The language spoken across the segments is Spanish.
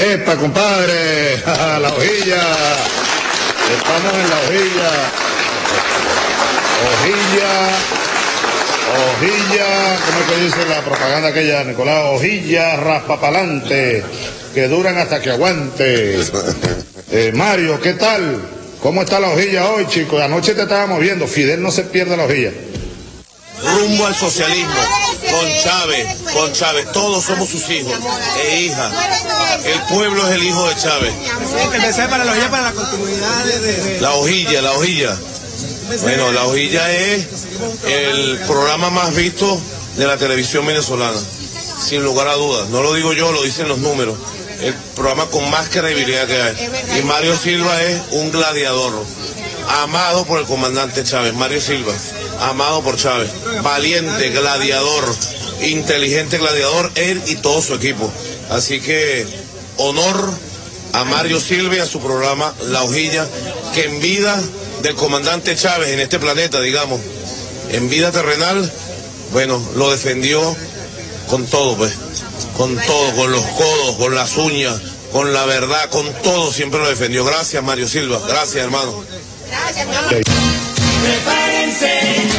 ¡Epa, compadre! ¡La hojilla! Estamos en la hojilla. Hojilla, ¿cómo es que dice la propaganda aquella, Nicolás? Hojilla raspapalante, que duran hasta que aguante. Mario, ¿qué tal? ¿Cómo está la hojilla hoy, chicos? Anoche te estábamos viendo, Fidel no se pierde la hojilla. Rumbo al socialismo, con Chávez, todos somos sus hijos e hijas. El pueblo es el hijo de Chávez. El mensaje para la hojilla, para la continuidad de... La hojilla. Bueno, la hojilla es el programa más visto de la televisión venezolana, sin lugar a dudas. No lo digo yo, lo dicen los números. El programa con más credibilidad que hay. Y Mario Silva es un gladiador, amado por el comandante Chávez. Mario Silva, amado por Chávez, valiente, gladiador, inteligente gladiador, él y todo su equipo. Así que honor a Mario Silva y a su programa La Hojilla, que en vida del comandante Chávez en este planeta, digamos, en vida terrenal, bueno, lo defendió con todo, pues, con todo, con los codos, con las uñas, con la verdad, con todo, siempre lo defendió. Gracias, Mario Silva, gracias, hermano. Gracias, mi amor. Prepárense.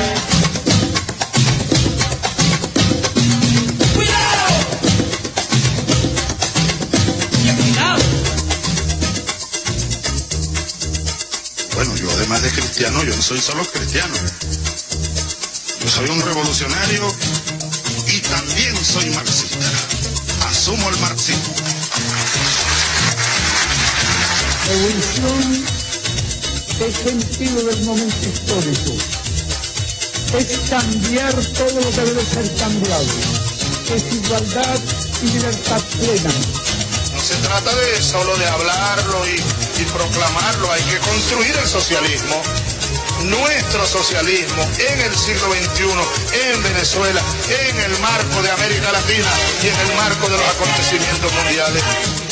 Bueno, yo además de cristiano, yo no soy solo cristiano. Yo soy un revolucionario y también soy marxista. Asumo el marxismo. Revolución es sentido del momento histórico. Es cambiar todo lo que debe ser cambiado. Es igualdad y libertad plena. No se trata de solo de hablarlo y proclamarlo, hay que construir el socialismo, nuestro socialismo en el siglo XXI, en Venezuela, en el marco de América Latina y en el marco de los acontecimientos mundiales.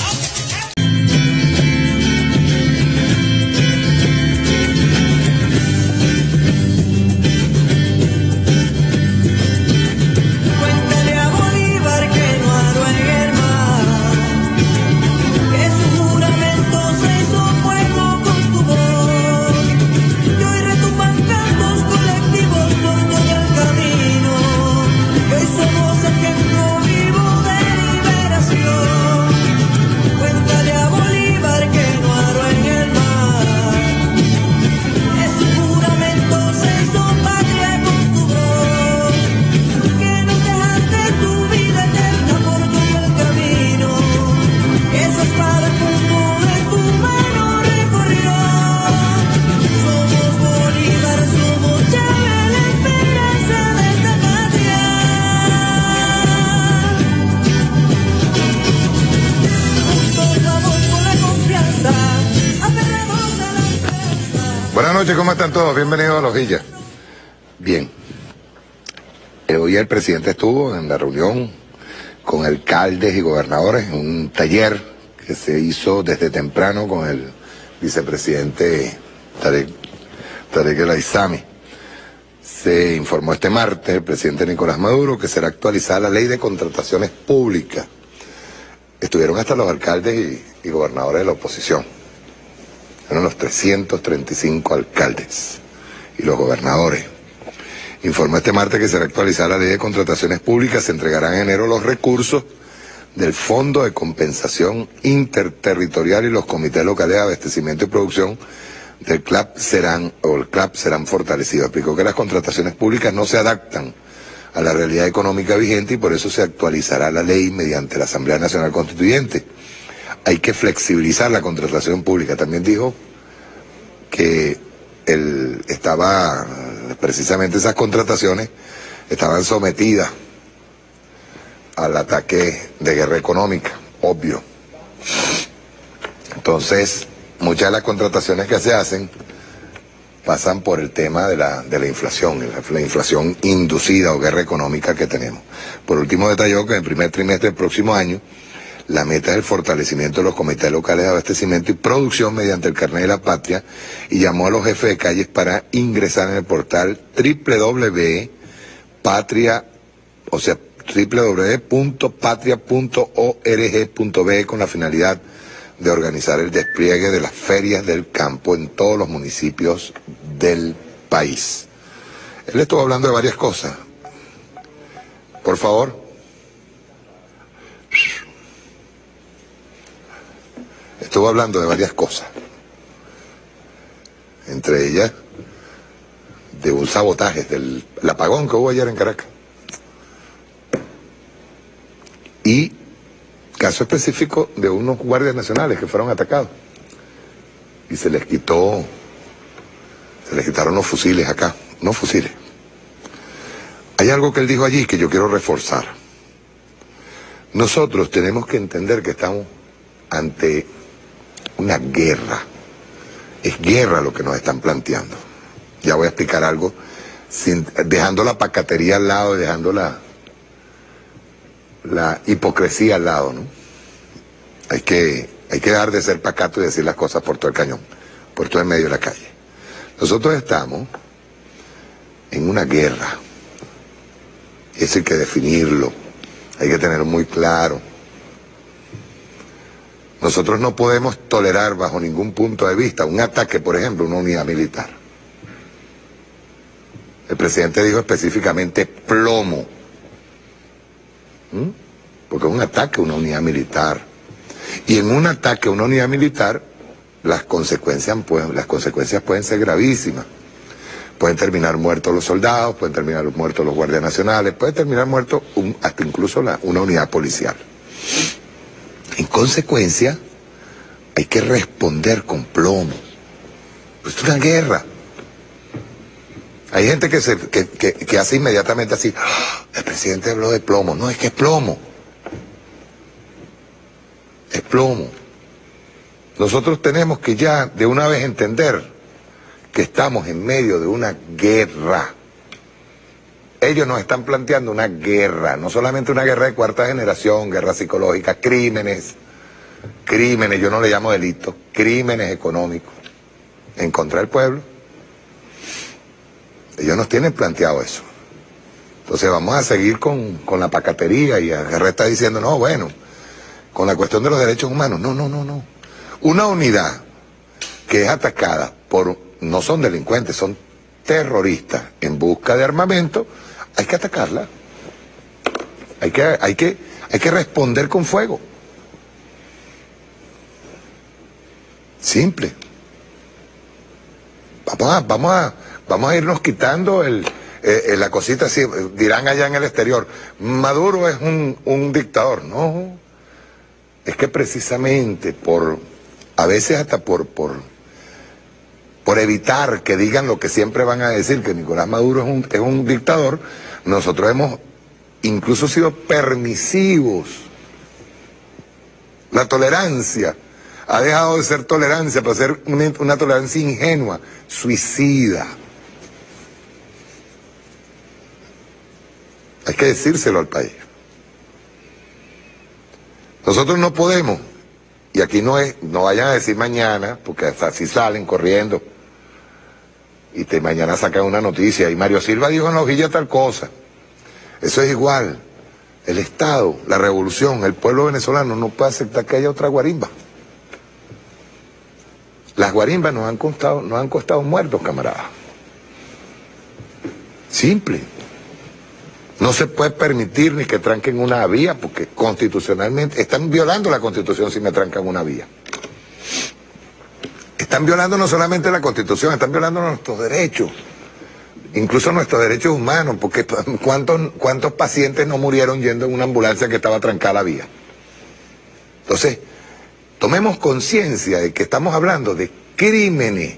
Buenas noches, ¿cómo están todos? Bienvenidos a La Hojilla. Bien. Hoy el presidente estuvo en la reunión con alcaldes y gobernadores, en un taller que se hizo desde temprano con el vicepresidente Tarek El Aissami. Se informó este martes el presidente Nicolás Maduro que será actualizada la ley de contrataciones públicas. Estuvieron hasta los alcaldes y gobernadores de la oposición. Fueron los 335 alcaldes y los gobernadores. Informó este martes que será actualizada la ley de contrataciones públicas. Se entregarán en enero los recursos del Fondo de Compensación Interterritorial y los comités locales de abastecimiento y producción del CLAP serán fortalecidos. Explicó que las contrataciones públicas no se adaptan a la realidad económica vigente y por eso se actualizará la ley mediante la Asamblea Nacional Constituyente. Hay que flexibilizar la contratación pública. También dijo que precisamente esas contrataciones estaban sometidas al ataque de guerra económica, obvio. Entonces, muchas de las contrataciones que se hacen pasan por el tema de la inflación, la inflación inducida o guerra económica que tenemos. Por último, detalló que en el primer trimestre del próximo año la meta es el fortalecimiento de los comités locales de abastecimiento y producción mediante el carnet de la patria y llamó a los jefes de calles para ingresar en el portal www.patria.org.be con la finalidad de organizar el despliegue de las ferias del campo en todos los municipios del país. Él estuvo hablando de varias cosas. Por favor. Estuvo hablando de varias cosas. Entre ellas, de un sabotaje, del apagón que hubo ayer en Caracas. Y caso específico de unos guardias nacionales que fueron atacados. Y se les quitaron los fusiles acá, no fusiles. Hay algo que él dijo allí que yo quiero reforzar. Nosotros tenemos que entender que estamos ante una guerra. Es guerra lo que nos están planteando. Ya voy a explicar algo, dejando la pacatería al lado y dejando la hipocresía al lado, ¿no? Hay que dejar de ser pacato y decir las cosas por todo el cañón, por todo el medio de la calle. Nosotros estamos en una guerra. Eso hay que definirlo, hay que tenerlo muy claro. Nosotros no podemos tolerar bajo ningún punto de vista un ataque, por ejemplo, a una unidad militar. El presidente dijo específicamente plomo. Porque es un ataque a una unidad militar. Y en un ataque a una unidad militar, las consecuencias pueden ser gravísimas. Pueden terminar muertos los soldados, pueden terminar muertos los guardias nacionales, puede terminar muertos hasta incluso una unidad policial. En consecuencia, hay que responder con plomo. Pues es una guerra. Hay gente que hace inmediatamente así, ¡ah! El presidente habló de plomo. No, es que es plomo. Es plomo. Nosotros tenemos que ya de una vez entender que estamos en medio de una guerra. Ellos nos están planteando una guerra, no solamente una guerra de cuarta generación, guerra psicológica, crímenes, yo no le llamo delitos, crímenes económicos en contra del pueblo. Ellos nos tienen planteado eso. Entonces vamos a seguir con la pacatería y Guerrero está diciendo, no, bueno, con la cuestión de los derechos humanos, no. Una unidad que es atacada no son delincuentes, son terroristas en busca de armamento, hay que atacarla. Hay que responder con fuego. Simple. Vamos a irnos quitando la cosita así, dirán allá en el exterior, Maduro es un dictador. No, es que precisamente a veces hasta por evitar que digan lo que siempre van a decir, que Nicolás Maduro es un dictador, nosotros hemos incluso sido permisivos. La tolerancia ha dejado de ser tolerancia para ser una tolerancia ingenua, suicida. Hay que decírselo al país. Nosotros no podemos, y aquí no vayan a decir mañana, porque hasta así salen corriendo, y mañana sacan una noticia, y Mario Silva dijo en la hojilla tal cosa. Eso es igual. El Estado, la revolución, el pueblo venezolano no puede aceptar que haya otra guarimba. Las guarimbas nos han costado muertos, camaradas. Simple. No se puede permitir ni que tranquen una vía, porque constitucionalmente están violando la Constitución si me trancan una vía. Están violando no solamente la Constitución, están violando nuestros derechos, incluso nuestros derechos humanos, porque ¿cuántos pacientes no murieron yendo en una ambulancia que estaba trancada la vía? Entonces, tomemos conciencia de que estamos hablando de crímenes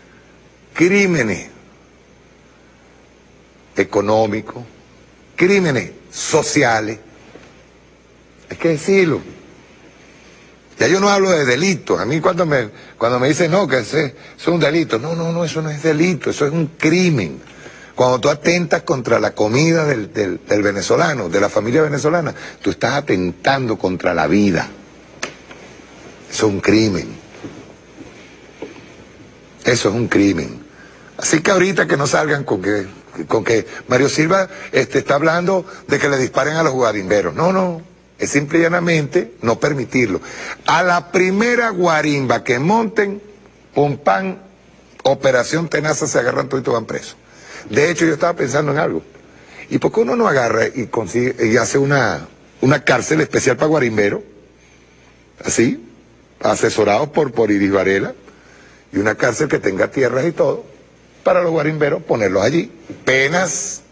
económicos, crímenes sociales. Hay que decirlo. Ya yo no hablo de delitos. A mí cuando me dicen, no, que eso es un delito. No, eso no es delito, eso es un crimen. Cuando tú atentas contra la comida del venezolano, de la familia venezolana, tú estás atentando contra la vida. Eso es un crimen. Eso es un crimen. Así que ahorita que no salgan con que con que Mario Silva está hablando de que le disparen a los guarimberos. No, no, es simple y llanamente no permitirlo. A la primera guarimba que monten, pum, pam, operación tenaza, se agarran todos y van presos. De hecho, yo estaba pensando en algo. ¿Y por qué uno no agarra y consigue y hace una cárcel especial para guarimberos? Así, asesorados por Iris Varela, y una cárcel que tenga tierras y todo, para los guarimberos, ponerlos allí. Penas,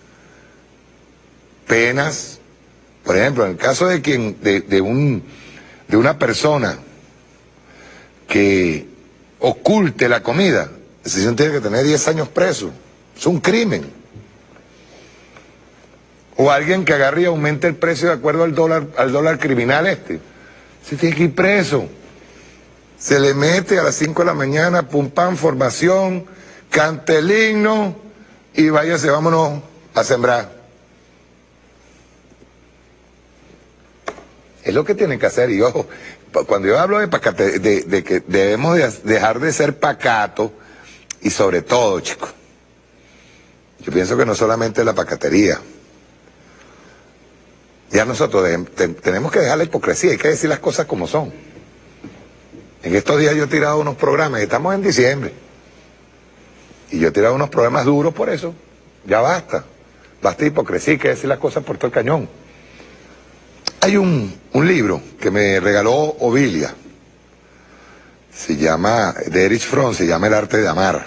por ejemplo, en el caso de una persona que oculte la comida, esa decisión tiene que tener 10 años preso. Es un crimen. O alguien que agarre y aumente el precio de acuerdo al dólar criminal se tiene que ir preso. Se le mete a las 5 de la mañana, pum pam, formación, cante el himno y váyase, vámonos a sembrar. Es lo que tienen que hacer. Y ojo, cuando yo hablo de que debemos dejar de ser pacatos, y sobre todo, chicos, yo pienso que no solamente la pacatería. Ya nosotros tenemos que dejar la hipocresía, hay que decir las cosas como son. En estos días yo he tirado unos programas, estamos en diciembre, y yo he tirado unos programas duros por eso. Ya basta hipocresía, hay que decir las cosas por todo el cañón. Hay un libro que me regaló Ovilia, de Erich Fromm, se llama El arte de amar.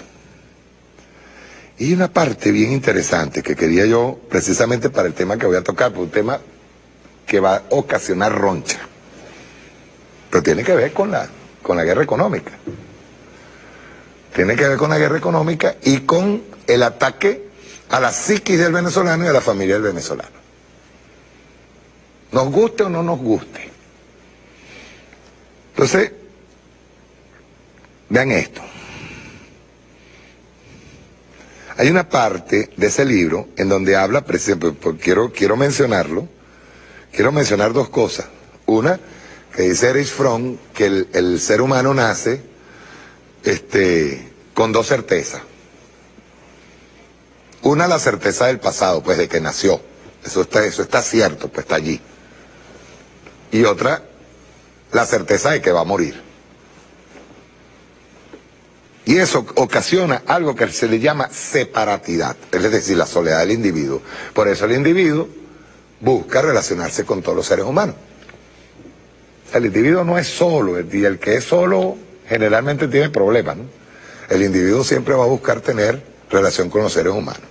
Y hay una parte bien interesante que quería yo, precisamente para el tema que voy a tocar, por un tema que va a ocasionar roncha, pero tiene que ver con la guerra económica. Tiene que ver con la guerra económica y con el ataque a la psiquis del venezolano y a la familia del venezolano. Nos guste o no nos guste. Entonces, vean esto. Hay una parte de ese libro en donde habla, por ejemplo, quiero mencionarlo, quiero mencionar dos cosas. Una, que dice Erich Fromm, que el ser humano nace con dos certezas. Una, la certeza del pasado, pues de que nació. Eso está cierto, pues está allí. Y otra, la certeza de que va a morir. Y eso ocasiona algo que se le llama separatidad, es decir, la soledad del individuo. Por eso el individuo busca relacionarse con todos los seres humanos. El individuo no es solo, y el que es solo generalmente tiene problemas, ¿no? El individuo siempre va a buscar tener relación con los seres humanos.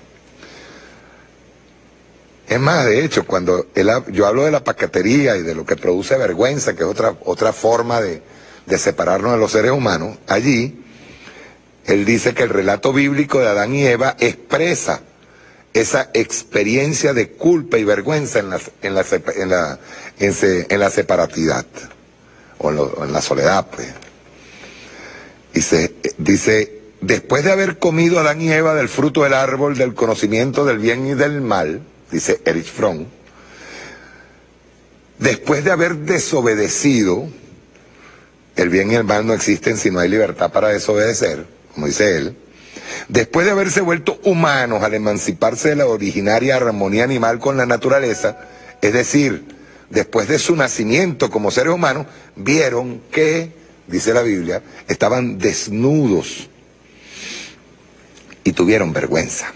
Es más, de hecho, cuando yo hablo de la pacatería y de lo que produce vergüenza, que es otra forma de separarnos de los seres humanos, allí él dice que el relato bíblico de Adán y Eva expresa esa experiencia de culpa y vergüenza en la separatidad, o en la soledad, pues. Dice, después de haber comido Adán y Eva del fruto del árbol del conocimiento del bien y del mal, dice Erich Fromm, después de haber desobedecido, el bien y el mal no existen si no hay libertad para desobedecer, como dice él, después de haberse vuelto humanos al emanciparse de la originaria armonía animal con la naturaleza, es decir, después de su nacimiento como seres humanos, vieron que, dice la Biblia, estaban desnudos y tuvieron vergüenza.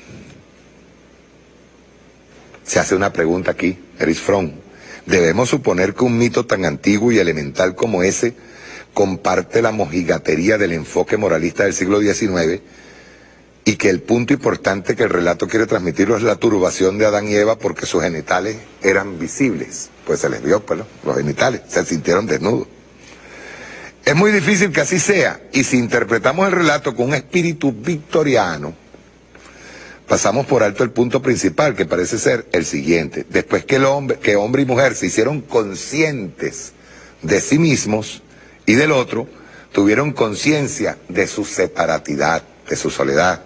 Se hace una pregunta aquí, Erich Fromm. ¿Debemos suponer que un mito tan antiguo y elemental como ese comparte la mojigatería del enfoque moralista del siglo XIX y que el punto importante que el relato quiere transmitirlo es la turbación de Adán y Eva porque sus genitales eran visibles? Pues se les vio, pues, ¿no? Los genitales, se sintieron desnudos. Es muy difícil que así sea, y si interpretamos el relato con un espíritu victoriano, pasamos por alto el punto principal, que parece ser el siguiente. Después que hombre y mujer se hicieron conscientes de sí mismos y del otro, tuvieron conciencia de su separatidad, de su soledad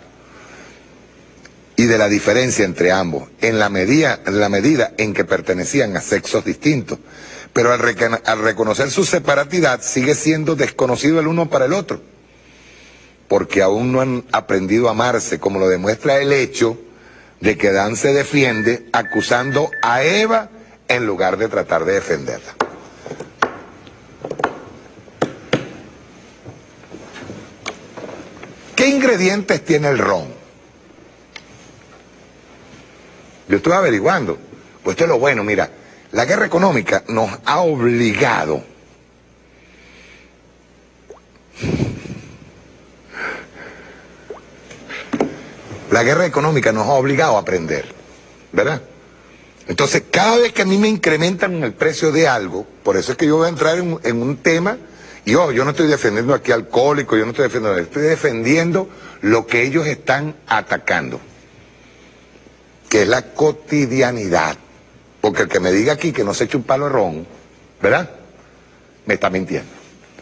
y de la diferencia entre ambos, en la medida en que pertenecían a sexos distintos. Pero al reconocer su separatidad, sigue siendo desconocido el uno para el otro, porque aún no han aprendido a amarse, como lo demuestra el hecho de que Dan se defiende acusando a Eva en lugar de tratar de defenderla. ¿Qué ingredientes tiene el ron? Yo estuve averiguando. Pues esto es lo bueno, mira, la guerra económica nos ha obligado a aprender, ¿verdad? Entonces, cada vez que a mí me incrementan el precio de algo, por eso es que yo voy a entrar en un tema, y yo no estoy defendiendo aquí alcohólicos, yo no estoy defendiendo lo que ellos están atacando, que es la cotidianidad. Porque el que me diga aquí que no se eche un palo de ron, ¿verdad?, me está mintiendo.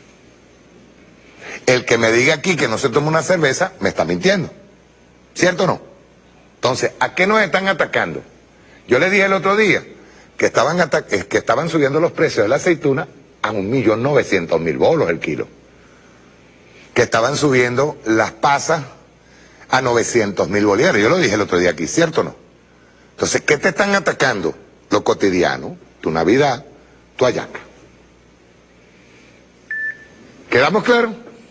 El que me diga aquí que no se tome una cerveza, me está mintiendo. ¿Cierto o no? Entonces, ¿a qué nos están atacando? Yo les dije el otro día que estaban subiendo los precios de la aceituna a 1.900.000 bolos el kilo. Que estaban subiendo las pasas a 900.000 bolívares. Yo lo dije el otro día aquí, ¿cierto o no? Entonces, ¿qué te están atacando? Lo cotidiano, tu Navidad, tu hallaca. ¿Quedamos claros?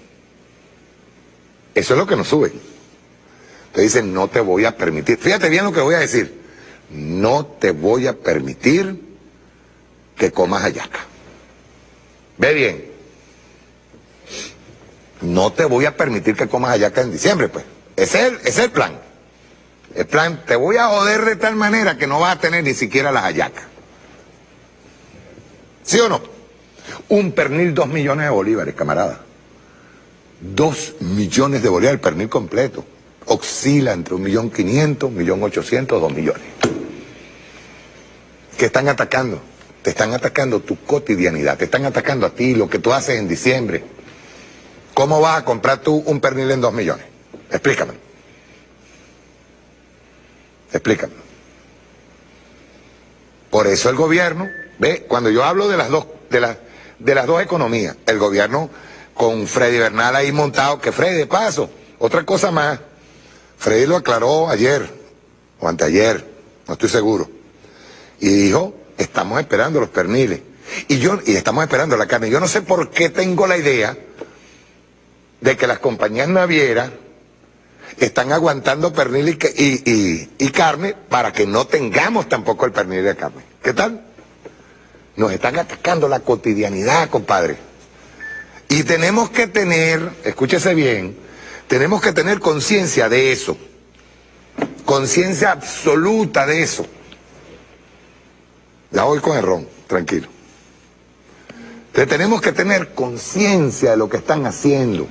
Eso es lo que nos sube. Te dicen, no te voy a permitir. Fíjate bien lo que voy a decir. No te voy a permitir que comas hallaca. Ve bien. No te voy a permitir que comas hallaca en diciembre, pues. Ese es el plan. El plan, te voy a joder de tal manera que no vas a tener ni siquiera las hallacas. ¿Sí o no? Un pernil, 2 millones de bolívares, camarada. 2 millones de bolívares, el pernil completo. Oscila entre 1.500.000, 1.800.000, 2 millones. ¿Qué están atacando? Te están atacando tu cotidianidad, te están atacando a ti, lo que tú haces en diciembre. ¿Cómo vas a comprar tú un pernil en 2 millones? Explícame. Explícame. Por eso el gobierno, ve, cuando yo hablo de las dos economías, el gobierno con Freddy Bernal ahí montado, que Freddy, de paso, otra cosa más, Freddy lo aclaró ayer o anteayer, no estoy seguro, y dijo, estamos esperando los perniles y estamos esperando la carne. Yo no sé por qué tengo la idea de que las compañías navieras están aguantando pernil y carne para que no tengamos tampoco el pernil de carne. ¿Qué tal? Nos están atacando la cotidianidad, compadre. Y tenemos que tener, escúchese bien, tenemos que tener conciencia de eso. Conciencia absoluta de eso. Ya voy con el ron, tranquilo. Entonces tenemos que tener conciencia de lo que están haciendo.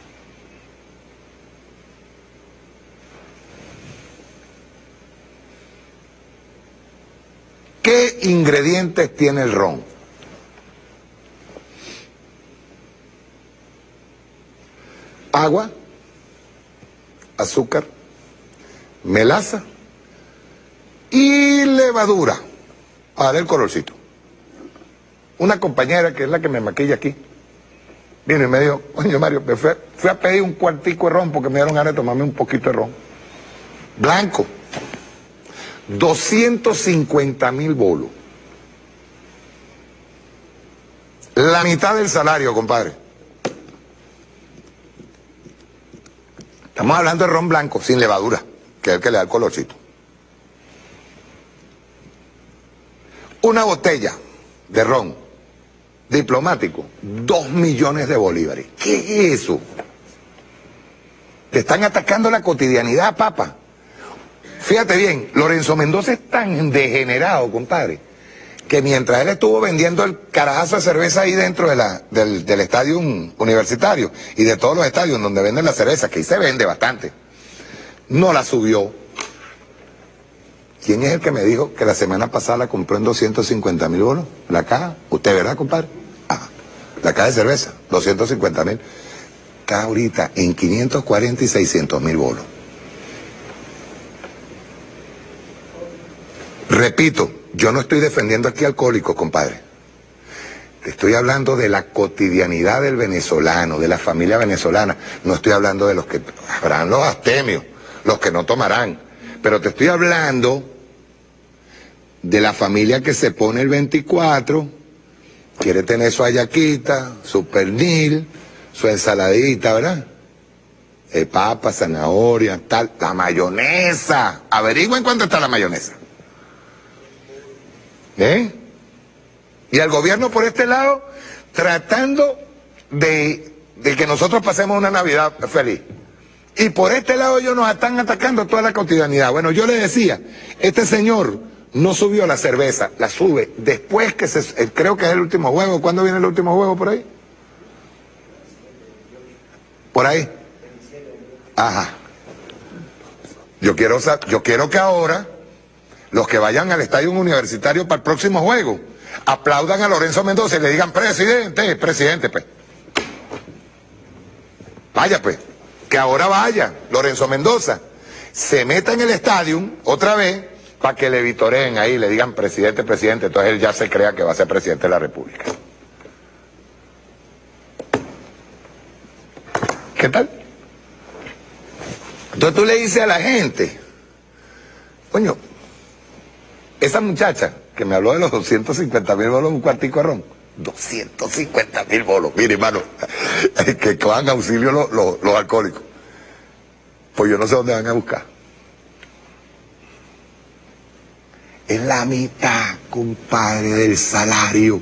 ¿Qué ingredientes tiene el ron? Agua, azúcar, melaza y levadura. A ver el colorcito. Una compañera que es la que me maquilla aquí vino y me dijo, coño Mario, me fui a pedir un cuartico de ron porque me dieron ganas de tomarme un poquito de ron. Blanco. 250.000 bolos. La mitad del salario, compadre. Estamos hablando de ron blanco, sin levadura, que es el que le da el colorcito. Una botella de ron diplomático, 2 millones de bolívares. ¿Qué es eso? Te están atacando la cotidianidad, papá. Fíjate bien, Lorenzo Mendoza es tan degenerado, compadre, que mientras él estuvo vendiendo el carajazo de cerveza ahí dentro del estadio universitario y de todos los estadios donde venden la cerveza, que ahí se vende bastante, no la subió. ¿Quién es el que me dijo que la semana pasada la compró en 250.000 bolos? La caja. ¿Usted, verdad, compadre? Ah, la caja de cerveza, 250.000. Está ahorita en 540 y 600.000 bolos. Repito, yo no estoy defendiendo aquí alcohólicos, compadre. Te estoy hablando de la cotidianidad del venezolano, de la familia venezolana. No estoy hablando de los que habrán los abstemios, los que no tomarán. Pero te estoy hablando de la familia que se pone el 24, quiere tener su hallaquita, su pernil, su ensaladita, ¿verdad? Papa, zanahoria, tal, la mayonesa. Averigüen cuánto está la mayonesa. Y al gobierno por este lado, tratando de que nosotros pasemos una Navidad feliz. Y por este lado ellos nos están atacando toda la cotidianidad. Bueno, yo le decía, este señor no subió la cerveza, la sube después que creo que es el último juego. ¿Cuándo viene el último juego por ahí? ¿Por ahí? Ajá. Yo quiero que ahora los que vayan al estadio universitario para el próximo juego aplaudan a Lorenzo Mendoza y le digan, presidente, pues. Vaya, pues. Que ahora vaya Lorenzo Mendoza, se meta en el estadio otra vez para que le vitoreen ahí, le digan presidente, entonces él ya se crea que va a ser presidente de la República. ¿Qué tal? Entonces tú le dices a la gente, coño, esa muchacha que me habló de los 250.000 bolos en un cuartico de ron, 250.000 bolos, mire hermano, que cojan auxilio los alcohólicos. Pues yo no sé dónde van a buscar. Es la mitad, compadre, del salario.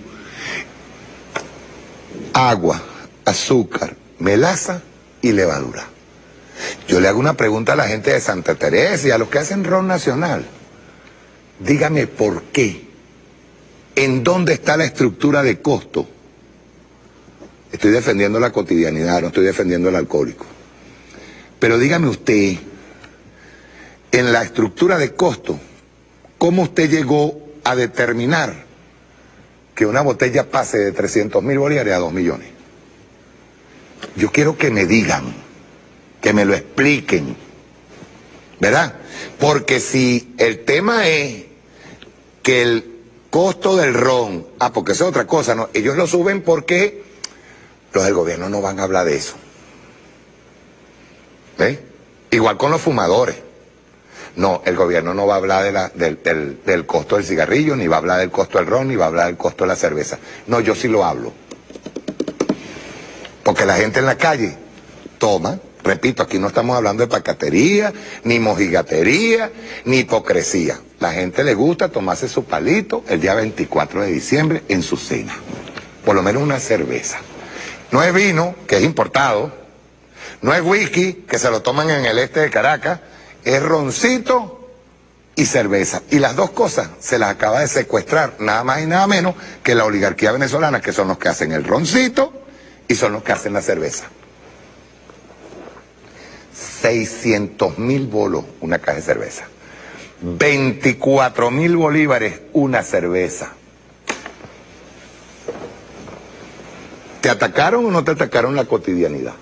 Agua, azúcar, melaza y levadura. Yo le hago una pregunta a la gente de Santa Teresa y a los que hacen ron nacional. Dígame por qué. ¿En dónde está la estructura de costo? Estoy defendiendo la cotidianidad, no estoy defendiendo el alcohólico. Pero dígame usted, en la estructura de costo, ¿cómo usted llegó a determinar que una botella pase de 300.000 bolívares a 2 millones? Yo quiero que me digan, que me lo expliquen, ¿verdad? Porque si el tema es que el costo del ron, porque eso es otra cosa, ¿no? Ellos lo suben porque los del gobierno no van a hablar de eso. ¿Ves? Igual con los fumadores. No, el gobierno no va a hablar del costo del cigarrillo, ni va a hablar del costo del ron, ni va a hablar del costo de la cerveza. No, yo sí lo hablo. Porque la gente en la calle toma, repito, aquí no estamos hablando de pacatería, ni mojigatería, ni hipocresía. La gente le gusta tomarse su palito el día 24 de diciembre en su cena. Por lo menos una cerveza. No es vino, que es importado. No es whisky, que se lo toman en el este de Caracas. Es roncito y cerveza. Y las dos cosas se las acaba de secuestrar nada más y nada menos que la oligarquía venezolana, que son los que hacen el roncito y son los que hacen la cerveza. 600.000 bolos una caja de cerveza. 24.000 bolívares una cerveza. ¿Te atacaron o no te atacaron la cotidianidad?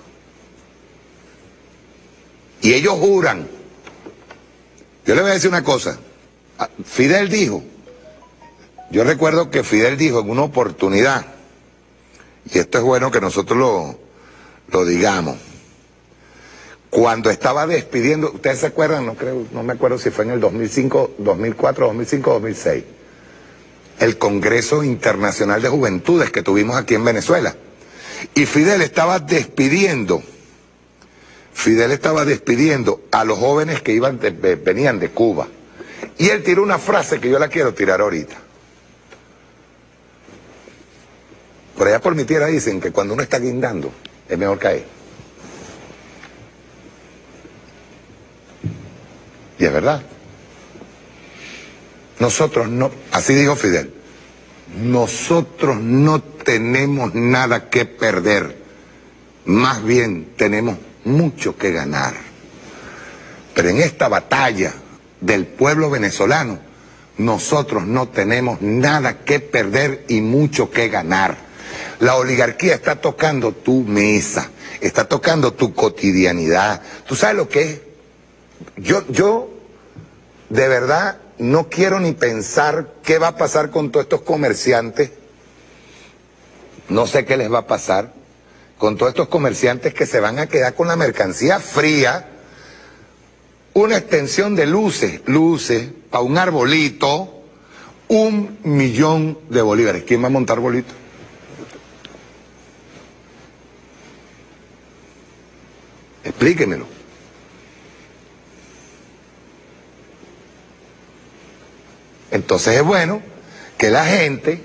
Y ellos juran. Yo le voy a decir una cosa. Fidel dijo, yo recuerdo que Fidel dijo en una oportunidad, y esto es bueno que nosotros lo digamos, cuando estaba despidiendo, ustedes se acuerdan, no me acuerdo si fue en el 2005, 2004, 2005, 2006, el Congreso Internacional de Juventudes que tuvimos aquí en Venezuela. Y Fidel estaba despidiendo a los jóvenes que venían de Cuba. Y él tiró una frase que yo la quiero tirar ahorita. Por allá por mi tierra dicen que cuando uno está guindando, es mejor caer. Y es verdad. Nosotros no, así dijo Fidel, nosotros no tenemos nada que perder, más bien tenemos mucho que ganar. Pero en esta batalla del pueblo venezolano, nosotros no tenemos nada que perder y mucho que ganar. La oligarquía está tocando tu mesa, está tocando tu cotidianidad. ¿Tú sabes lo que es? Yo de verdad no quiero ni pensar qué va a pasar con todos estos comerciantes. No sé qué les va a pasar con todos estos comerciantes que se van a quedar con la mercancía fría una extensión de luces para un arbolito, 1 millón de bolívares. ¿Quién va a montar arbolito? Explíquemelo. Entonces es bueno que la gente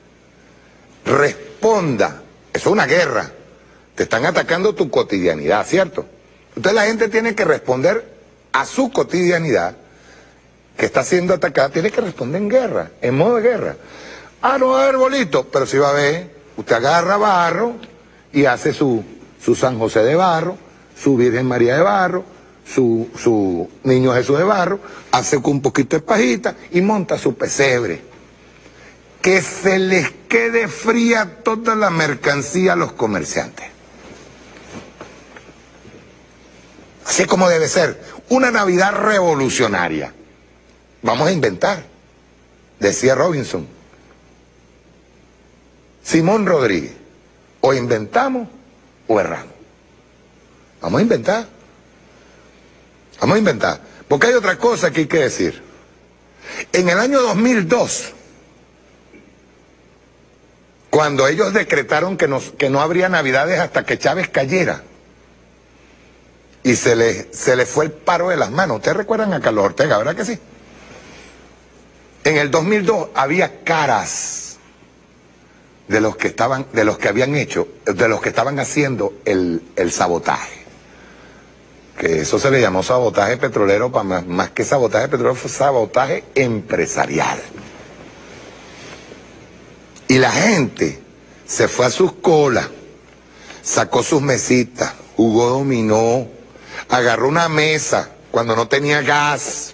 responda. Eso es una guerra. Te están atacando tu cotidianidad, ¿cierto? Entonces la gente tiene que responder a su cotidianidad que está siendo atacada. Tiene que responder en guerra, en modo de guerra. Ah, no va a haber bolito, pero si va a haber. Usted agarra barro y hace su San José de barro, su Virgen María de barro, su Niño Jesús de barro, hace con un poquito de pajita y monta su pesebre. Que se les quede fría toda la mercancía a los comerciantes. Así como debe ser, una Navidad revolucionaria. Vamos a inventar, decía Robinson. Simón Rodríguez, o inventamos o erramos. Vamos a inventar. Vamos a inventar. Porque hay otra cosa que hay que decir. En el año 2002, cuando ellos decretaron que no habría Navidades hasta que Chávez cayera, y se le fue el paro de las manos. ¿Ustedes recuerdan a Carlos Ortega, verdad que sí? En el 2002 había caras de los que habían hecho, de los que estaban haciendo el sabotaje. Que eso se le llamó sabotaje petrolero, más que sabotaje petrolero, fue sabotaje empresarial. Y la gente se fue a sus colas, sacó sus mesitas, jugó dominó, agarró una mesa cuando no tenía gas,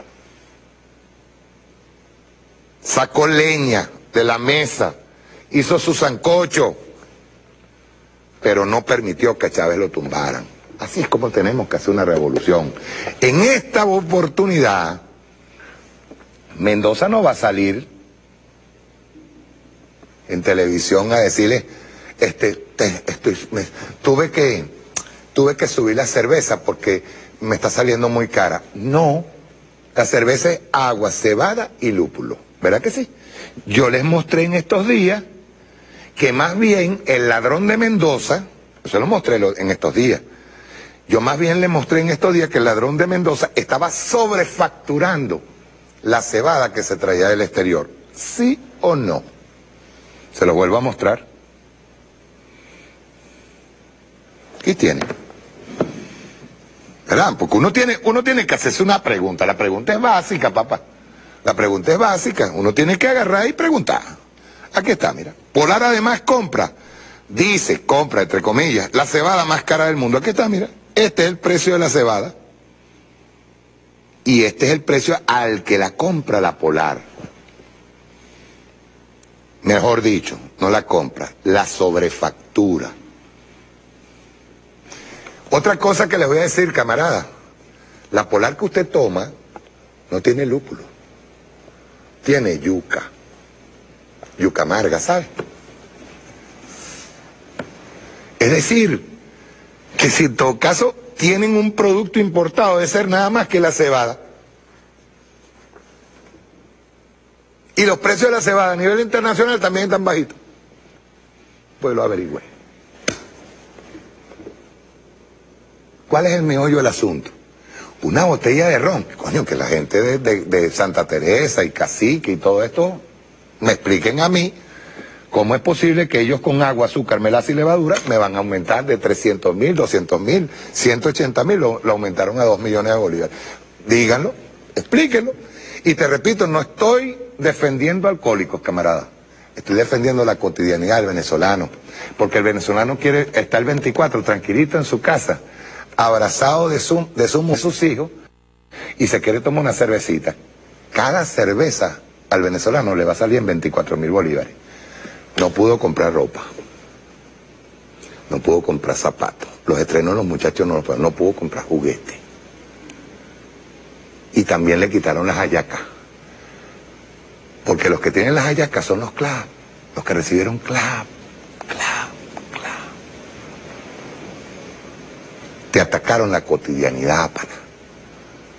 sacó leña de la mesa, hizo su sancocho, pero no permitió que a Chávez lo tumbaran. Así es como tenemos que hacer una revolución. En esta oportunidad, Mendoza no va a salir en televisión a decirle, tuve que subir la cerveza porque me está saliendo muy cara. No, la cerveza es agua, cebada y lúpulo. ¿Verdad que sí? Yo les mostré en estos días que más bien el ladrón de Mendoza, se lo mostré en estos días, yo más bien le mostré en estos días que el ladrón de Mendoza estaba sobrefacturando la cebada que se traía del exterior. ¿Sí o no? Se lo vuelvo a mostrar. ¿Qué tiene? ¿Verdad? Porque uno tiene que hacerse una pregunta. La pregunta es básica, papá. La pregunta es básica. Uno tiene que agarrar y preguntar. Aquí está, mira. Polar además compra, entre comillas, la cebada más cara del mundo. Aquí está, mira. Este es el precio de la cebada. Y este es el precio al que la compra la Polar. Mejor dicho, no la compra, la sobrefactura. Otra cosa que les voy a decir, camarada, la Polar que usted toma no tiene lúpulo, tiene yuca amarga, ¿sabe? Es decir, que si en todo caso tienen un producto importado, debe ser nada más que la cebada. Y los precios de la cebada a nivel internacional también están bajitos. Pues lo averigüé. ¿Cuál es el meollo del asunto? Una botella de ron. Coño, que la gente de Santa Teresa y Cacique y todo esto me expliquen a mí cómo es posible que ellos con agua, azúcar, melaza y levadura me van a aumentar de 300.000, 200.000, 180.000, lo aumentaron a 2 millones de bolívares. Díganlo, explíquenlo. Y te repito, no estoy defendiendo alcohólicos, camarada. Estoy defendiendo la cotidianidad del venezolano. Porque el venezolano quiere estar el 24 tranquilito en su casa, abrazado de sus hijos, y se quiere tomar una cervecita. Cada cerveza al venezolano le va a salir en 24.000 bolívares. No pudo comprar ropa. No pudo comprar zapatos. Los estrenos de los muchachos no pudo comprar juguetes. Y también le quitaron las hallacas. Porque los que tienen las hallacas son los CLAP. Los que recibieron CLAP. Te atacaron la cotidianidad, pana.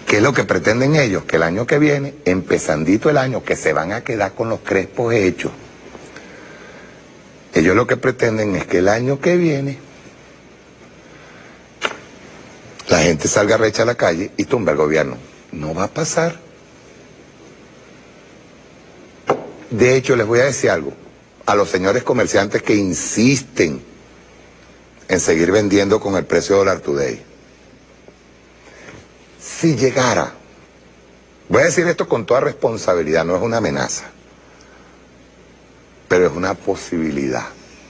¿Qué es lo que pretenden ellos? Que el año que viene, empezandito el año, que se van a quedar con los crespos hechos. Ellos lo que pretenden es que el año que viene la gente salga recha a la calle y tumbe al gobierno. No va a pasar. De hecho, les voy a decir algo. A los señores comerciantes que insisten en seguir vendiendo con el precio dólar today. Si llegara, voy a decir esto con toda responsabilidad, no es una amenaza, pero es una posibilidad.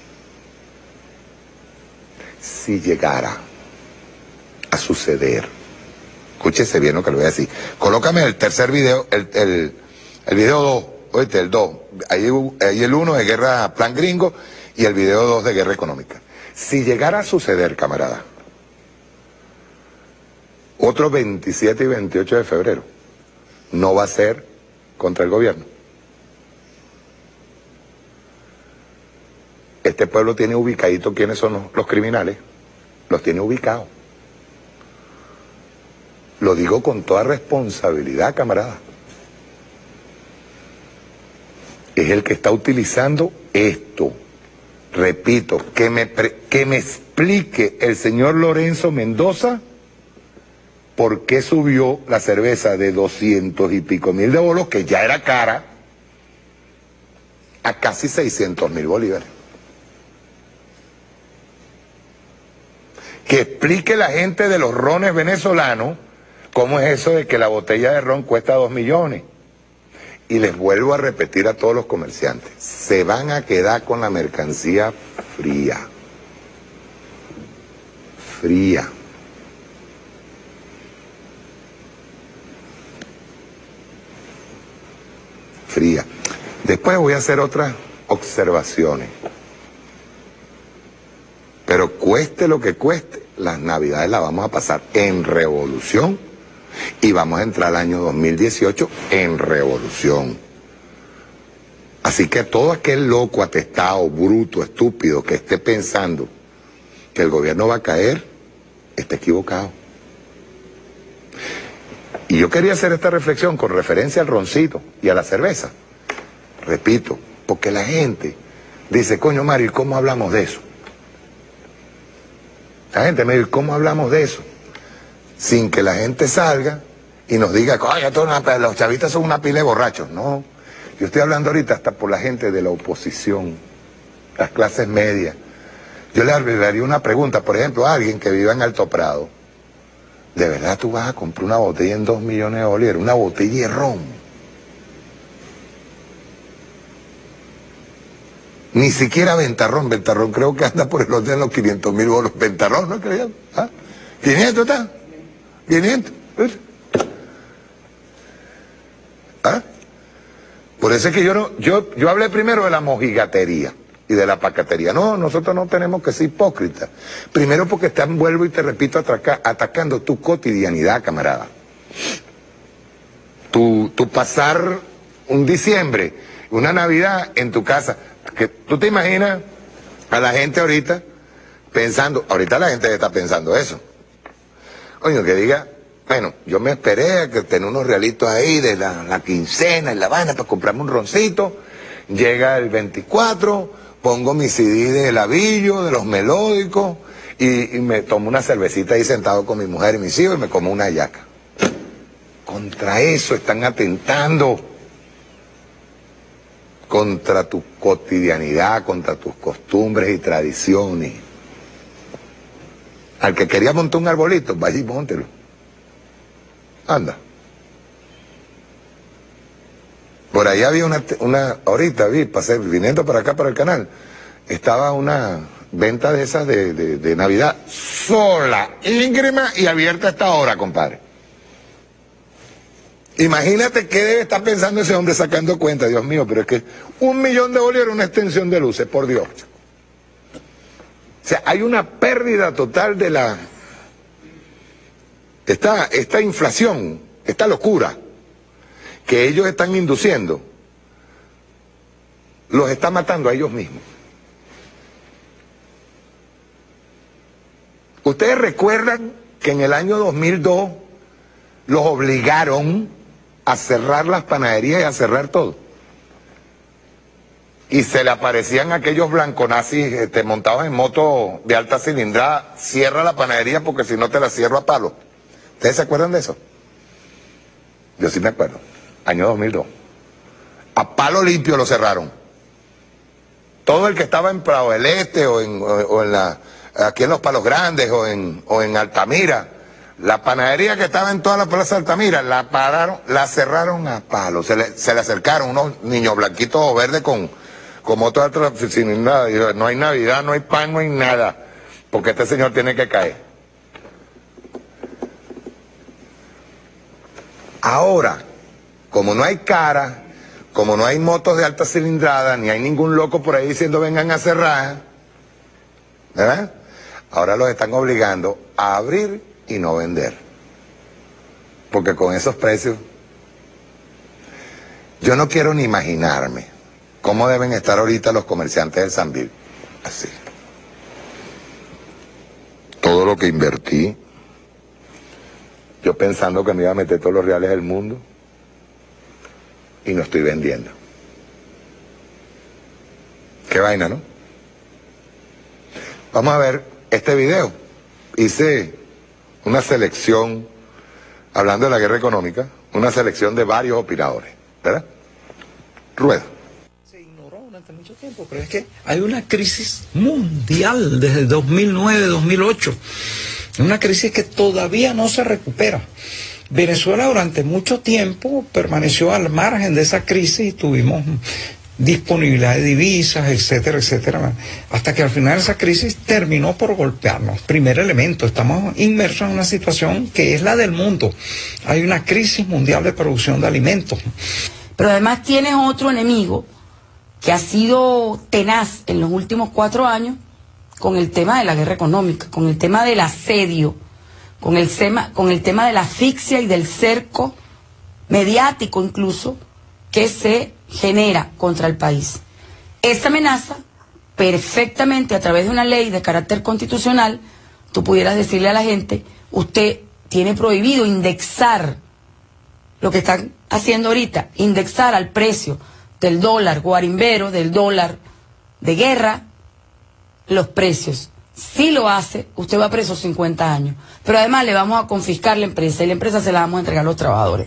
Si llegara a suceder, escúchese bien lo que le voy a decir. Colócame el tercer video, el video 2, oíste, el 2. Ahí el 1 de guerra plan gringo y el video 2 de guerra económica. Si llegara a suceder, camarada, otro 27 y 28 de febrero, no va a ser contra el gobierno. Este pueblo tiene ubicadito quiénes son los criminales, los tiene ubicados. Lo digo con toda responsabilidad, camarada. Es el que está utilizando esto. Repito, que me explique el señor Lorenzo Mendoza por qué subió la cerveza de 200 y pico mil de bolos, que ya era cara, a casi 600.000 bolívares. Que explique la gente de los rones venezolanos cómo es eso de que la botella de ron cuesta 2 millones. Y les vuelvo a repetir a todos los comerciantes, se van a quedar con la mercancía fría. Fría. Fría. Después voy a hacer otras observaciones. Pero cueste lo que cueste, las Navidades las vamos a pasar en revolución. Y vamos a entrar al año 2018 en revolución. Así que todo aquel loco, atestado, bruto, estúpido que esté pensando que el gobierno va a caer, está equivocado. Y yo quería hacer esta reflexión con referencia al roncito y a la cerveza. Repito, porque la gente dice, coño Mario, ¿cómo hablamos de eso? La gente me dice, ¿cómo hablamos de eso? Sin que la gente salga y nos diga, coño, los chavistas son una pila de borrachos. No, yo estoy hablando ahorita hasta por la gente de la oposición, las clases medias. Yo le haría una pregunta, por ejemplo, a alguien que viva en Alto Prado. ¿De verdad tú vas a comprar una botella en 2 millones de bolívares? Una botella de ron. Ni siquiera Ventarrón. Ventarrón creo que anda por el orden de los 500.000 bolos. Ventarrón, ¿no creían? ¿Ah? ¿500 está? 500. ¿Ah? Por eso es que yo hablé primero de la mojigatería y de la pacatería. No, nosotros no tenemos que ser hipócritas. Primero porque están, vuelvo y te repito, atacando tu cotidianidad, camarada. Tu pasar un diciembre, una Navidad en tu casa. Que tú te imaginas a la gente ahorita pensando, ahorita la gente está pensando eso. Coño, que diga, bueno, yo me esperé a que tener unos realitos ahí de la quincena en La Habana para comprarme un roncito. Llega el 24, pongo mi CD de Lavillo, de los melódicos, y me tomo una cervecita ahí sentado con mi mujer y mis hijos y me como una hallaca. Contra eso están atentando. Contra tu cotidianidad, contra tus costumbres y tradiciones. Al que quería montar un arbolito, vaya y móntelo. Anda. Por ahí había ahorita pasé viniendo para acá, para el canal, estaba una venta de esas de Navidad, sola, íngrima y abierta a esta hora, compadre. Imagínate qué debe estar pensando ese hombre sacando cuenta, Dios mío, pero es que 1 millón de bolívares una extensión de luces, por Dios. O sea, hay una pérdida total de esta inflación, esta locura que ellos están induciendo, los está matando a ellos mismos. Ustedes recuerdan que en el año 2002 los obligaron a cerrar las panaderías y a cerrar todo. Y se le aparecían aquellos blanconazis montados en moto de alta cilindrada, cierra la panadería porque si no te la cierro a palo. ¿Ustedes se acuerdan de eso? Yo sí me acuerdo. Año 2002. A palo limpio lo cerraron. Todo el que estaba en Prado del Este aquí en los Palos Grandes o en Altamira, la panadería que estaba en toda la plaza de Altamira, la cerraron a palo. Se le acercaron unos niños blanquitos o verdes con moto de alta cilindrada. No hay Navidad, no hay pan, no hay nada, porque este señor tiene que caer. Ahora, como no hay cara, como no hay motos de alta cilindrada, ni hay ningún loco por ahí diciendo vengan a cerrar, ¿verdad? Ahora los están obligando a abrir y no vender. Porque con esos precios, yo no quiero ni imaginarme cómo deben estar ahorita los comerciantes del Sambil. Así. Todo lo que invertí, yo pensando que me iba a meter todos los reales del mundo, y no estoy vendiendo. Qué vaina, ¿no? Vamos a ver este video. Hice una selección, hablando de la guerra económica, una selección de varios opinadores, ¿verdad? Rueda. Se ignoró durante mucho tiempo, pero es que hay una crisis mundial desde 2009-2008, una crisis que todavía no se recupera. Venezuela durante mucho tiempo permaneció al margen de esa crisis y tuvimos disponibilidad de divisas, etcétera, etcétera, hasta que al final esa crisis terminó por golpearnos. Primer elemento, estamos inmersos en una situación que es la del mundo. Hay una crisis mundial de producción de alimentos. Pero además tienes otro enemigo que ha sido tenaz en los últimos 4 años con el tema de la guerra económica, con el tema del asedio, con el tema de la asfixia y del cerco mediático incluso que se genera contra el país. Esa amenaza, perfectamente a través de una ley de carácter constitucional, tú pudieras decirle a la gente, usted tiene prohibido indexar lo que están haciendo ahorita, indexar al precio del dólar guarimbero, del dólar de guerra, los precios. Si lo hace, usted va preso 50 años. Pero además le vamos a confiscar la empresa y la empresa se la vamos a entregar a los trabajadores.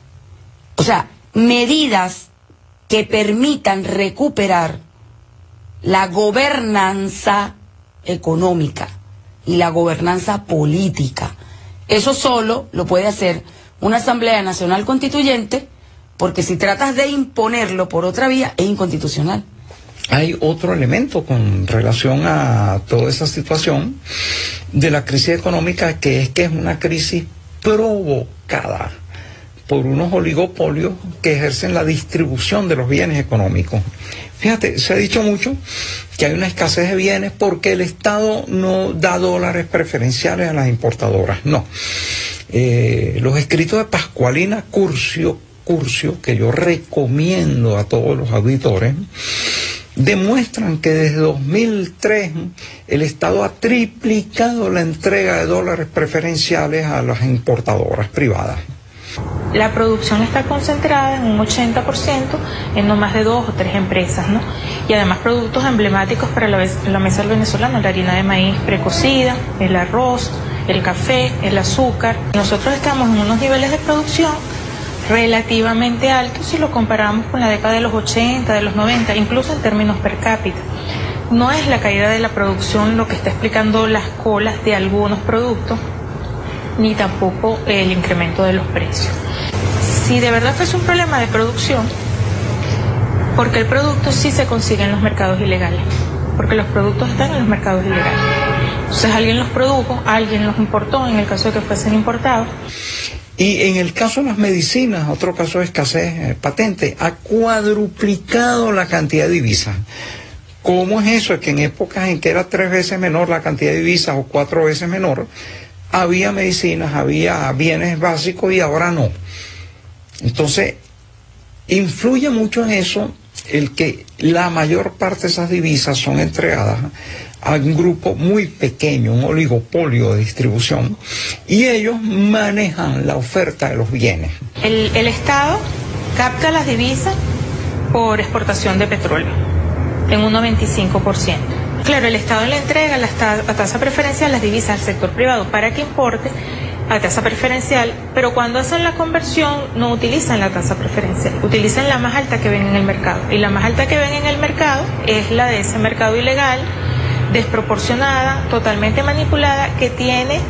O sea, medidas que permitan recuperar la gobernanza económica y la gobernanza política. Eso solo lo puede hacer una Asamblea Nacional Constituyente, porque si tratas de imponerlo por otra vía, es inconstitucional. Hay otro elemento con relación a toda esa situación de la crisis económica, que es una crisis provocada por unos oligopolios que ejercen la distribución de los bienes económicos. Fíjate, se ha dicho mucho que hay una escasez de bienes porque el Estado no da dólares preferenciales a las importadoras. No. Los escritos de Pascualina Curcio, que yo recomiendo a todos los auditores, demuestran que desde 2003 el Estado ha triplicado la entrega de dólares preferenciales a las importadoras privadas. La producción está concentrada en un 80% en no más de 2 o 3 empresas, ¿no? Y además productos emblemáticos para la mesa del venezolano, la harina de maíz precocida, el arroz, el café, el azúcar. Nosotros estamos en unos niveles de producción relativamente altos si lo comparamos con la década de los 80, de los 90, incluso en términos per cápita. No es la caída de la producción lo que está explicando las colas de algunos productos, ni tampoco el incremento de los precios. Si de verdad fuese un problema de producción, porque el producto sí se consigue en los mercados ilegales, porque los productos están en los mercados ilegales. Entonces alguien los produjo, alguien los importó, en el caso de que fuesen importados. Y en el caso de las medicinas, otro caso de escasez patente, ha cuadruplicado la cantidad de divisas. ¿Cómo es eso? Es que en épocas en que era 3 veces menor la cantidad de divisas o 4 veces menor, había medicinas, había bienes básicos y ahora no. Entonces, influye mucho en eso el que la mayor parte de esas divisas son entregadas a un grupo muy pequeño, un oligopolio de distribución, y ellos manejan la oferta de los bienes. El Estado capta las divisas por exportación de petróleo en un 95%. Claro, el Estado le entrega a tasa preferencial las divisas al sector privado para que importe a tasa preferencial, pero cuando hacen la conversión no utilizan la tasa preferencial, utilizan la más alta que ven en el mercado. Y la más alta que ven en el mercado es la de ese mercado ilegal, desproporcionada, totalmente manipulada, que tiene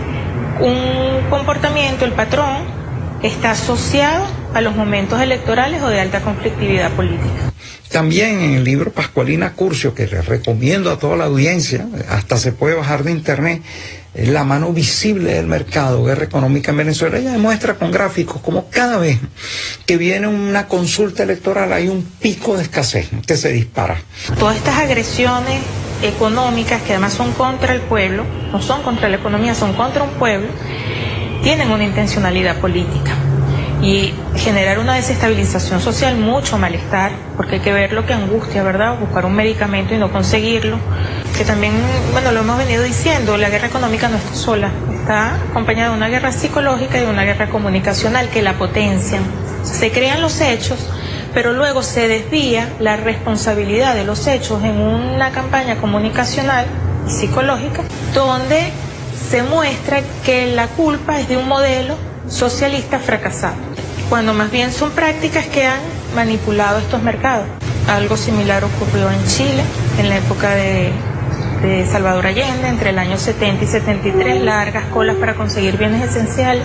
un comportamiento, el patrón está asociado a los momentos electorales o de alta conflictividad política. También en el libro Pascualina Curcio, que les recomiendo a toda la audiencia, hasta se puede bajar de internet, La mano visible del mercado, guerra económica en Venezuela. Ella demuestra con gráficos como cada vez que viene una consulta electoral hay un pico de escasez que se dispara. Todas estas agresiones económicas, que además son contra el pueblo, no son contra la economía, son contra un pueblo, tienen una intencionalidad política y generar una desestabilización social, mucho malestar, porque hay que ver lo que angustia, ¿verdad? Buscar un medicamento y no conseguirlo, que también, bueno, lo hemos venido diciendo, la guerra económica no está sola, está acompañada de una guerra psicológica y de una guerra comunicacional que la potencian. Se crean los hechos, pero luego se desvía la responsabilidad de los hechos en una campaña comunicacional y psicológica, donde se muestra que la culpa es de un modelo socialista fracasado, cuando más bien son prácticas que han manipulado estos mercados. Algo similar ocurrió en Chile, en la época de Salvador Allende, entre el año 70 y 73, largas colas para conseguir bienes esenciales,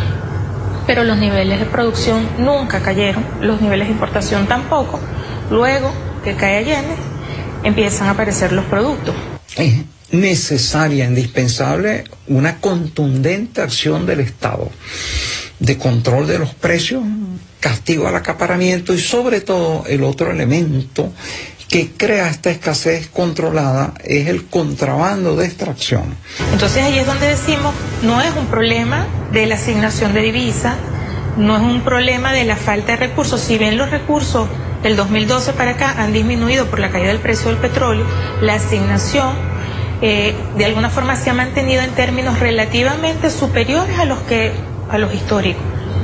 pero los niveles de producción nunca cayeron, los niveles de importación tampoco. Luego que cae Allende, empiezan a aparecer los productos. Necesaria, indispensable, una contundente acción del Estado de control de los precios, castigo al acaparamiento y sobre todo el otro elemento que crea esta escasez controlada es el contrabando de extracción. Entonces ahí es donde decimos, no es un problema de la asignación de divisas, no es un problema de la falta de recursos, si bien los recursos del 2012 para acá han disminuido por la caída del precio del petróleo, la asignación de alguna forma se ha mantenido en términos relativamente superiores a los históricos.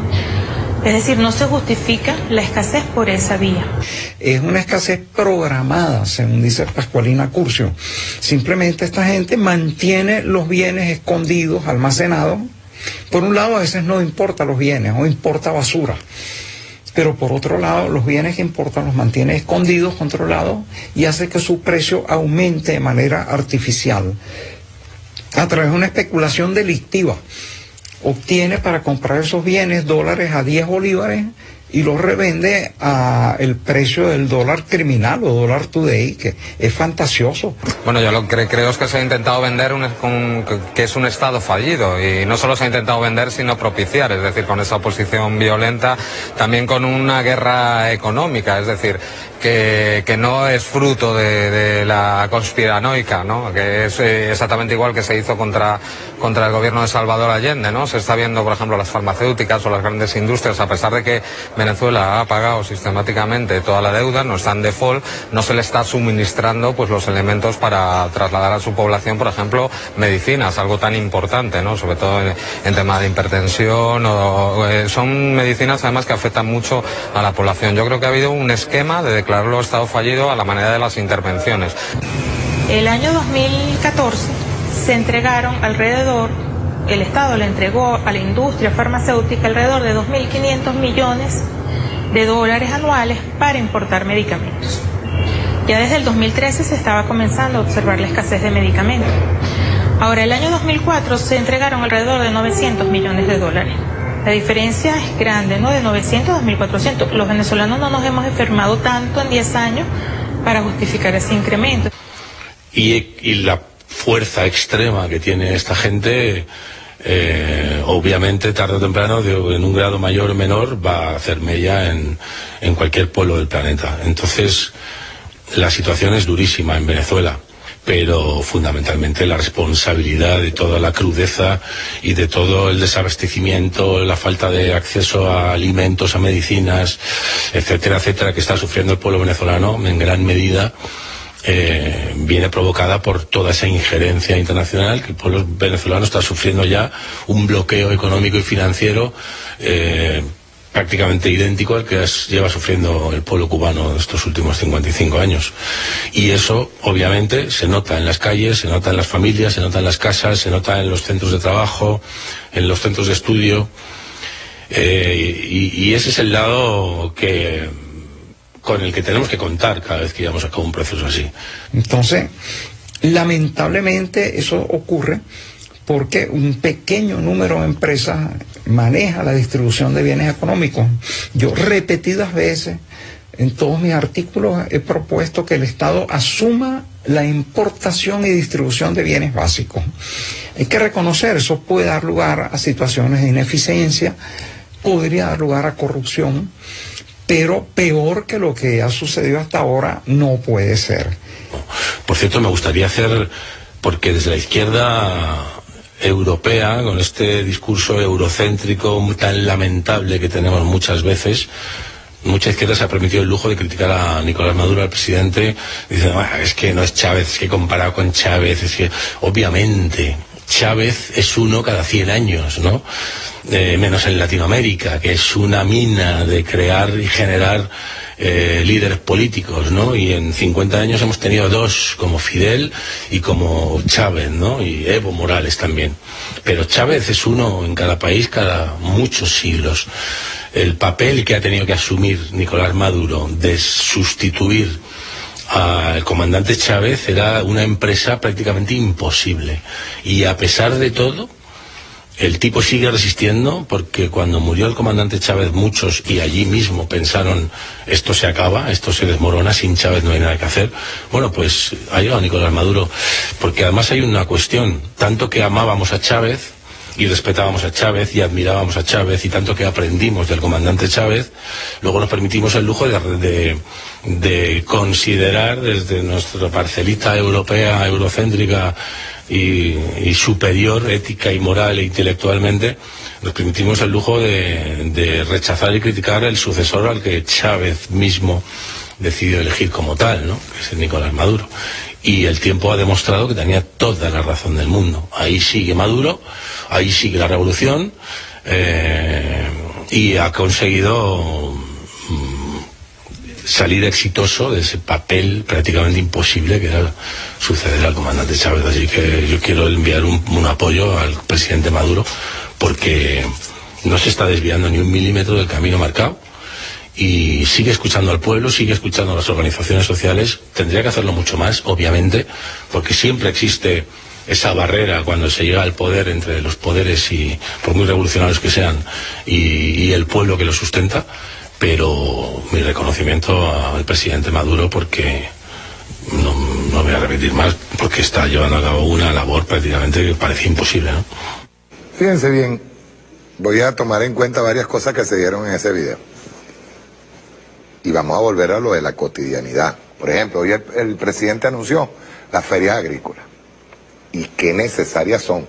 Es decir, no se justifica la escasez por esa vía. Es una escasez programada, según dice Pascualina Curcio. Simplemente esta gente mantiene los bienes escondidos, almacenados. Por un lado, a veces no importa los bienes, o importa basura. Pero por otro lado, los bienes que importan los mantiene escondidos, controlados, y hace que su precio aumente de manera artificial. A través de una especulación delictiva, obtiene para comprar esos bienes dólares a 10 bolívares y los revende a el precio del dólar criminal o dólar today, que es fantasioso. Bueno, yo lo que creo es que se ha intentado vender que es un Estado fallido, y no solo se ha intentado vender sino propiciar, es decir, con esa oposición violenta, también con una guerra económica, es decir, que no es fruto de la conspiranoica, ¿no? Que es exactamente igual que se hizo contra el gobierno de Salvador Allende, ¿no? Se está viendo, por ejemplo, las farmacéuticas o las grandes industrias, a pesar de que Venezuela ha pagado sistemáticamente toda la deuda, no está en default, no se le está suministrando pues los elementos para trasladar a su población, por ejemplo, medicinas, algo tan importante, ¿no? Sobre todo en tema de hipertensión, son medicinas además que afectan mucho a la población. Yo creo que ha habido un esquema de declararlo Estado fallido a la manera de las intervenciones. El año 2014 se entregaron el Estado le entregó a la industria farmacéutica alrededor de 2.500 millones de dólares anuales para importar medicamentos. Ya desde el 2013 se estaba comenzando a observar la escasez de medicamentos. Ahora, el año 2004 se entregaron alrededor de 900 millones de dólares. La diferencia es grande, ¿no? De 900 a 1.400. Los venezolanos no nos hemos enfermado tanto en 10 años para justificar ese incremento. Y la fuerza extrema que tiene esta gente, obviamente tarde o temprano, en un grado mayor o menor, va a hacer mella en cualquier pueblo del planeta. Entonces, la situación es durísima en Venezuela. pero fundamentalmente la responsabilidad de toda la crudeza y de todo el desabastecimiento, la falta de acceso a alimentos, a medicinas, etcétera, etcétera, que está sufriendo el pueblo venezolano en gran medida, viene provocada por toda esa injerencia internacional, que el pueblo venezolano está sufriendo ya un bloqueo económico y financiero prácticamente idéntico al que lleva sufriendo el pueblo cubano estos últimos 55 años. Y eso, obviamente, se nota en las calles, se nota en las familias, se nota en las casas, se nota en los centros de trabajo, en los centros de estudio. Y ese es el lado con el que tenemos que contar cada vez que llevamos a cabo un proceso así. Entonces, lamentablemente eso ocurre porque un pequeño número de empresas maneja la distribución de bienes económicos. Yo repetidas veces en todos mis artículos he propuesto que el Estado asuma la importación y distribución de bienes básicos. Hay que reconocer, eso puede dar lugar a situaciones de ineficiencia, podría dar lugar a corrupción, pero peor que lo que ha sucedido hasta ahora no puede ser. Por cierto, me gustaría hacer, porque desde la izquierda europea, con este discurso eurocéntrico tan lamentable que tenemos muchas veces, mucha izquierda se ha permitido el lujo de criticar a Nicolás Maduro, al presidente, diciendo, es que no es Chávez, es que comparado con Chávez, es que obviamente Chávez es uno cada 100 años, ¿no? Menos en Latinoamérica, que es una mina de crear y generar líderes políticos, ¿no? Y en 50 años hemos tenido dos, como Fidel y como Chávez, ¿no? Y Evo Morales también. Pero Chávez es uno en cada país cada muchos siglos. El papel que ha tenido que asumir Nicolás Maduro de sustituir al comandante Chávez era una empresa prácticamente imposible. Y a pesar de todo, el tipo sigue resistiendo, porque cuando murió el comandante Chávez muchos, y allí mismo pensaron, esto se acaba, esto se desmorona, sin Chávez no hay nada que hacer. Bueno, pues ha llegado Nicolás Maduro, porque además hay una cuestión, tanto que amábamos a Chávez y respetábamos a Chávez y admirábamos a Chávez, y tanto que aprendimos del comandante Chávez, luego nos permitimos el lujo de considerar desde nuestra parcelita europea, eurocéntrica y superior ética y moral e intelectualmente, nos permitimos el lujo de rechazar y criticar el sucesor al que Chávez mismo decidió elegir como tal, ¿no? Que es el Nicolás Maduro. Y el tiempo ha demostrado que tenía toda la razón del mundo. Ahí sigue Maduro, ahí sigue la revolución, y ha conseguido salir exitoso de ese papel prácticamente imposible que era suceder al comandante Chávez. Así que yo quiero enviar un apoyo al presidente Maduro, porque no se está desviando ni un milímetro del camino marcado y sigue escuchando al pueblo, sigue escuchando a las organizaciones sociales. Tendría que hacerlo mucho más, obviamente, porque siempre existe esa barrera cuando se llega al poder entre los poderes, y por muy revolucionarios que sean, y el pueblo que lo sustenta. Pero mi reconocimiento al presidente Maduro, porque no voy a repetir más, porque está llevando a cabo una labor prácticamente que parece imposible, ¿no? Fíjense bien, voy a tomar en cuenta varias cosas que se dieron en ese video. Y vamos a volver a lo de la cotidianidad. Por ejemplo, hoy el presidente anunció las ferias agrícolas. ¿Y qué necesarias son?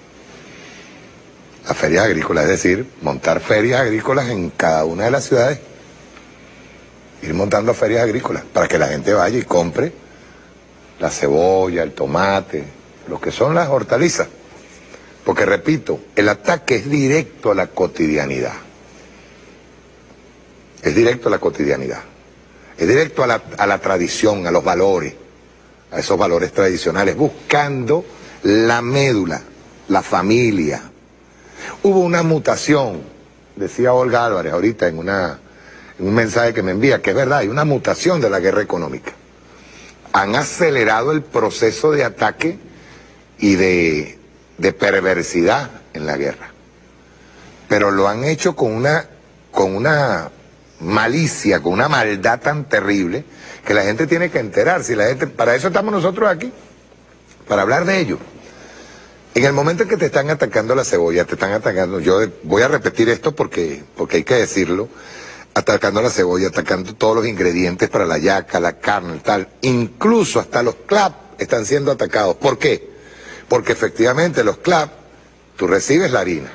Las ferias agrícolas, es decir, montar ferias agrícolas en cada una de las ciudades. Ir montando ferias agrícolas para que la gente vaya y compre la cebolla, el tomate, lo que son las hortalizas. Porque, repito, el ataque es directo a la cotidianidad. Es directo a la cotidianidad. Es directo a la tradición, a los valores, a esos valores tradicionales, buscando la médula, la familia. Hubo una mutación, decía Olga Álvarez ahorita en un mensaje que me envía, que es verdad, hay una mutación de la guerra económica. Han acelerado el proceso de ataque y de perversidad en la guerra. Pero lo han hecho con una malicia, con una maldad tan terrible, que la gente tiene que enterarse. Para eso estamos nosotros aquí, para hablar de ello. En el momento en que te están atacando la cebolla, te están atacando, yo voy a repetir esto porque hay que decirlo, atacando la cebolla, atacando todos los ingredientes para la yaca, la carne, tal, incluso hasta los están siendo atacados. ¿Por qué? Porque efectivamente los CLAP, tú recibes la harina.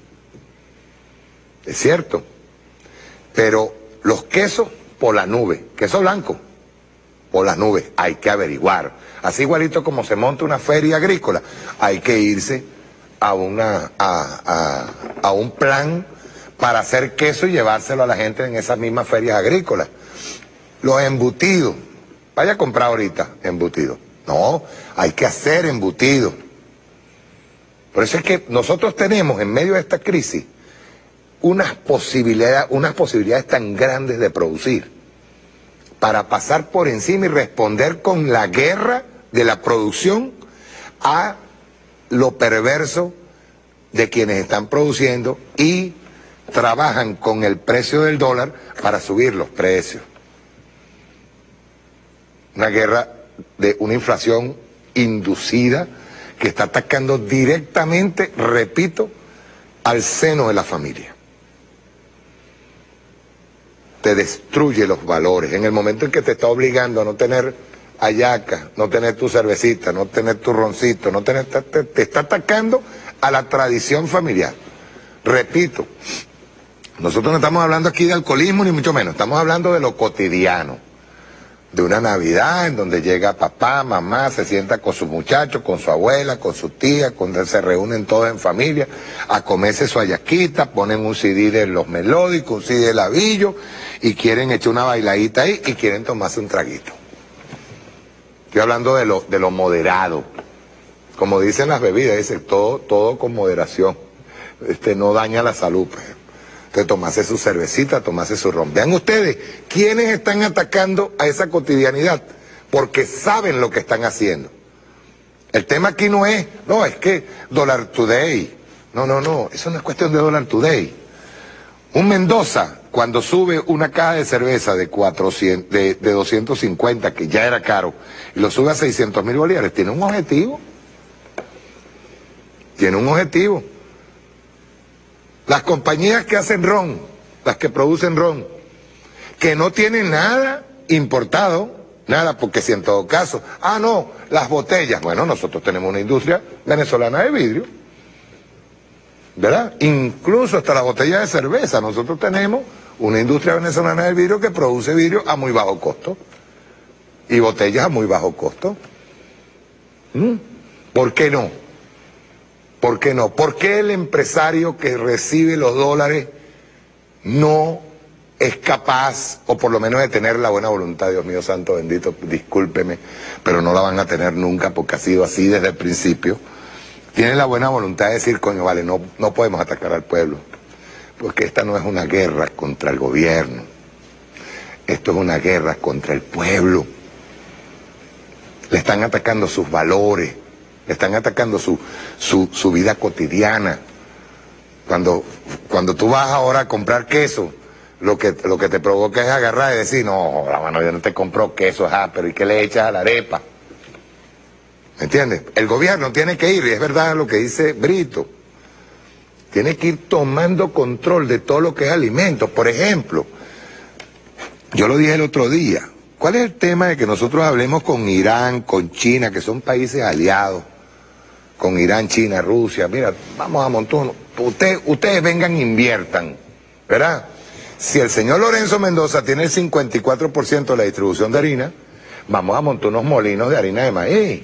Es cierto. Pero los quesos por la nube, queso blanco, por las nubes, hay que averiguar. Así igualito como se monta una feria agrícola, hay que irse a un plan para hacer queso y llevárselo a la gente en esas mismas ferias agrícolas. Los embutidos, vaya a comprar ahorita embutidos. No, hay que hacer embutidos. Por eso es que nosotros tenemos en medio de esta crisis unas posibilidades tan grandes de producir para pasar por encima y responder con la guerra de la producción a lo perverso de quienes están produciendo y trabajan con el precio del dólar para subir los precios. Una guerra de una inflación inducida que está atacando directamente, repito, al seno de la familia. Te destruye los valores. En el momento en que te está obligando a no tener hallaca, no tener tu cervecita, no tener tu roncito, no tener, te está atacando a la tradición familiar. Repito, nosotros no estamos hablando aquí de alcoholismo ni mucho menos, estamos hablando de lo cotidiano. De una Navidad en donde llega papá, mamá, se sienta con sus muchachos, con su abuela, con su tía, cuando se reúnen todos en familia a comerse su hallaquita, ponen un CD de Los Melódicos, un CD de Lavillo y quieren echar una bailadita ahí y quieren tomarse un traguito. Estoy hablando de lo moderado. Como dicen las bebidas, dice todo con moderación. No daña la salud, pues. Entonces, tomarse su cervecita, tomarse su ron. Vean ustedes, ¿quiénes están atacando a esa cotidianidad? Porque saben lo que están haciendo. El tema aquí no es que Dollar Today. No, eso no es cuestión de Dollar Today. Un Mendoza, cuando sube una caja de cerveza de 250, que ya era caro, y lo sube a 600.000 bolívares, tiene un objetivo. Tiene un objetivo. Las compañías que hacen ron, las que producen ron, que no tienen nada importado, nada, porque si en todo caso, las botellas, bueno, nosotros tenemos una industria venezolana de vidrio, ¿verdad? Incluso hasta las botellas de cerveza, nosotros tenemos una industria venezolana de vidrio que produce vidrio a muy bajo costo, y botellas a muy bajo costo. ¿Por qué no? ¿Por qué no? ¿Por qué el empresario que recibe los dólares no es capaz, o por lo menos de tener la buena voluntad? Dios mío santo bendito, discúlpeme, pero no la van a tener nunca porque ha sido así desde el principio. Tienen la buena voluntad de decir, coño, vale, no podemos atacar al pueblo, porque esta no es una guerra contra el gobierno, esto es una guerra contra el pueblo. Le están atacando sus valores, le están atacando su vida cotidiana. Cuando tú vas ahora a comprar queso, lo que te provoca es agarrar y decir, no, la mano, yo no te compro queso, pero ¿y qué le echas a la arepa? ¿Me entiendes? El gobierno tiene que ir, y es verdad lo que dice Brito, tiene que ir tomando control de todo lo que es alimentos. Por ejemplo, yo lo dije el otro día, ¿cuál es el tema de que nosotros hablemos con Irán, con China, que son países aliados? Con Irán, China, Rusia, mira, vamos a montar ustedes vengan, inviertan, ¿verdad? Si el señor Lorenzo Mendoza tiene el 54% de la distribución de harina, vamos a montar unos molinos de harina de maíz.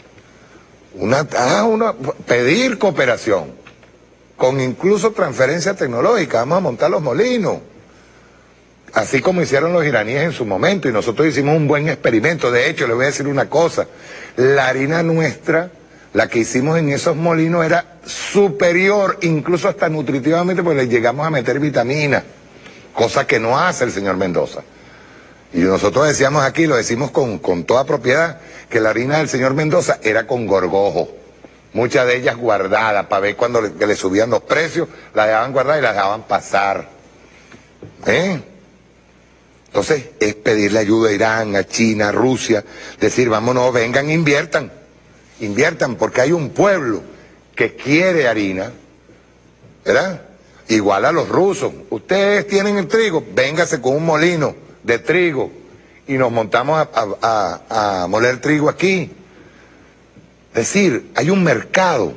Pedir cooperación, con incluso transferencia tecnológica, vamos a montar los molinos. Así como hicieron los iraníes en su momento, y nosotros hicimos un buen experimento. De hecho, le voy a decir una cosa, la harina nuestra, la que hicimos en esos molinos, era superior, incluso hasta nutritivamente, porque le llegamos a meter vitaminas, cosa que no hace el señor Mendoza. Y nosotros decíamos aquí, lo decimos con toda propiedad, que la harina del señor Mendoza era con gorgojo, muchas de ellas guardadas, para ver cuando le subían los precios, las dejaban guardadas y las dejaban pasar. Entonces, es pedirle ayuda a Irán, a China, a Rusia, decir, vámonos, vengan, inviertan, porque hay un pueblo que quiere harina, ¿verdad? Igual a los rusos, ustedes tienen el trigo, véngase con un molino de trigo y nos montamos a moler trigo aquí. Es decir, hay un mercado,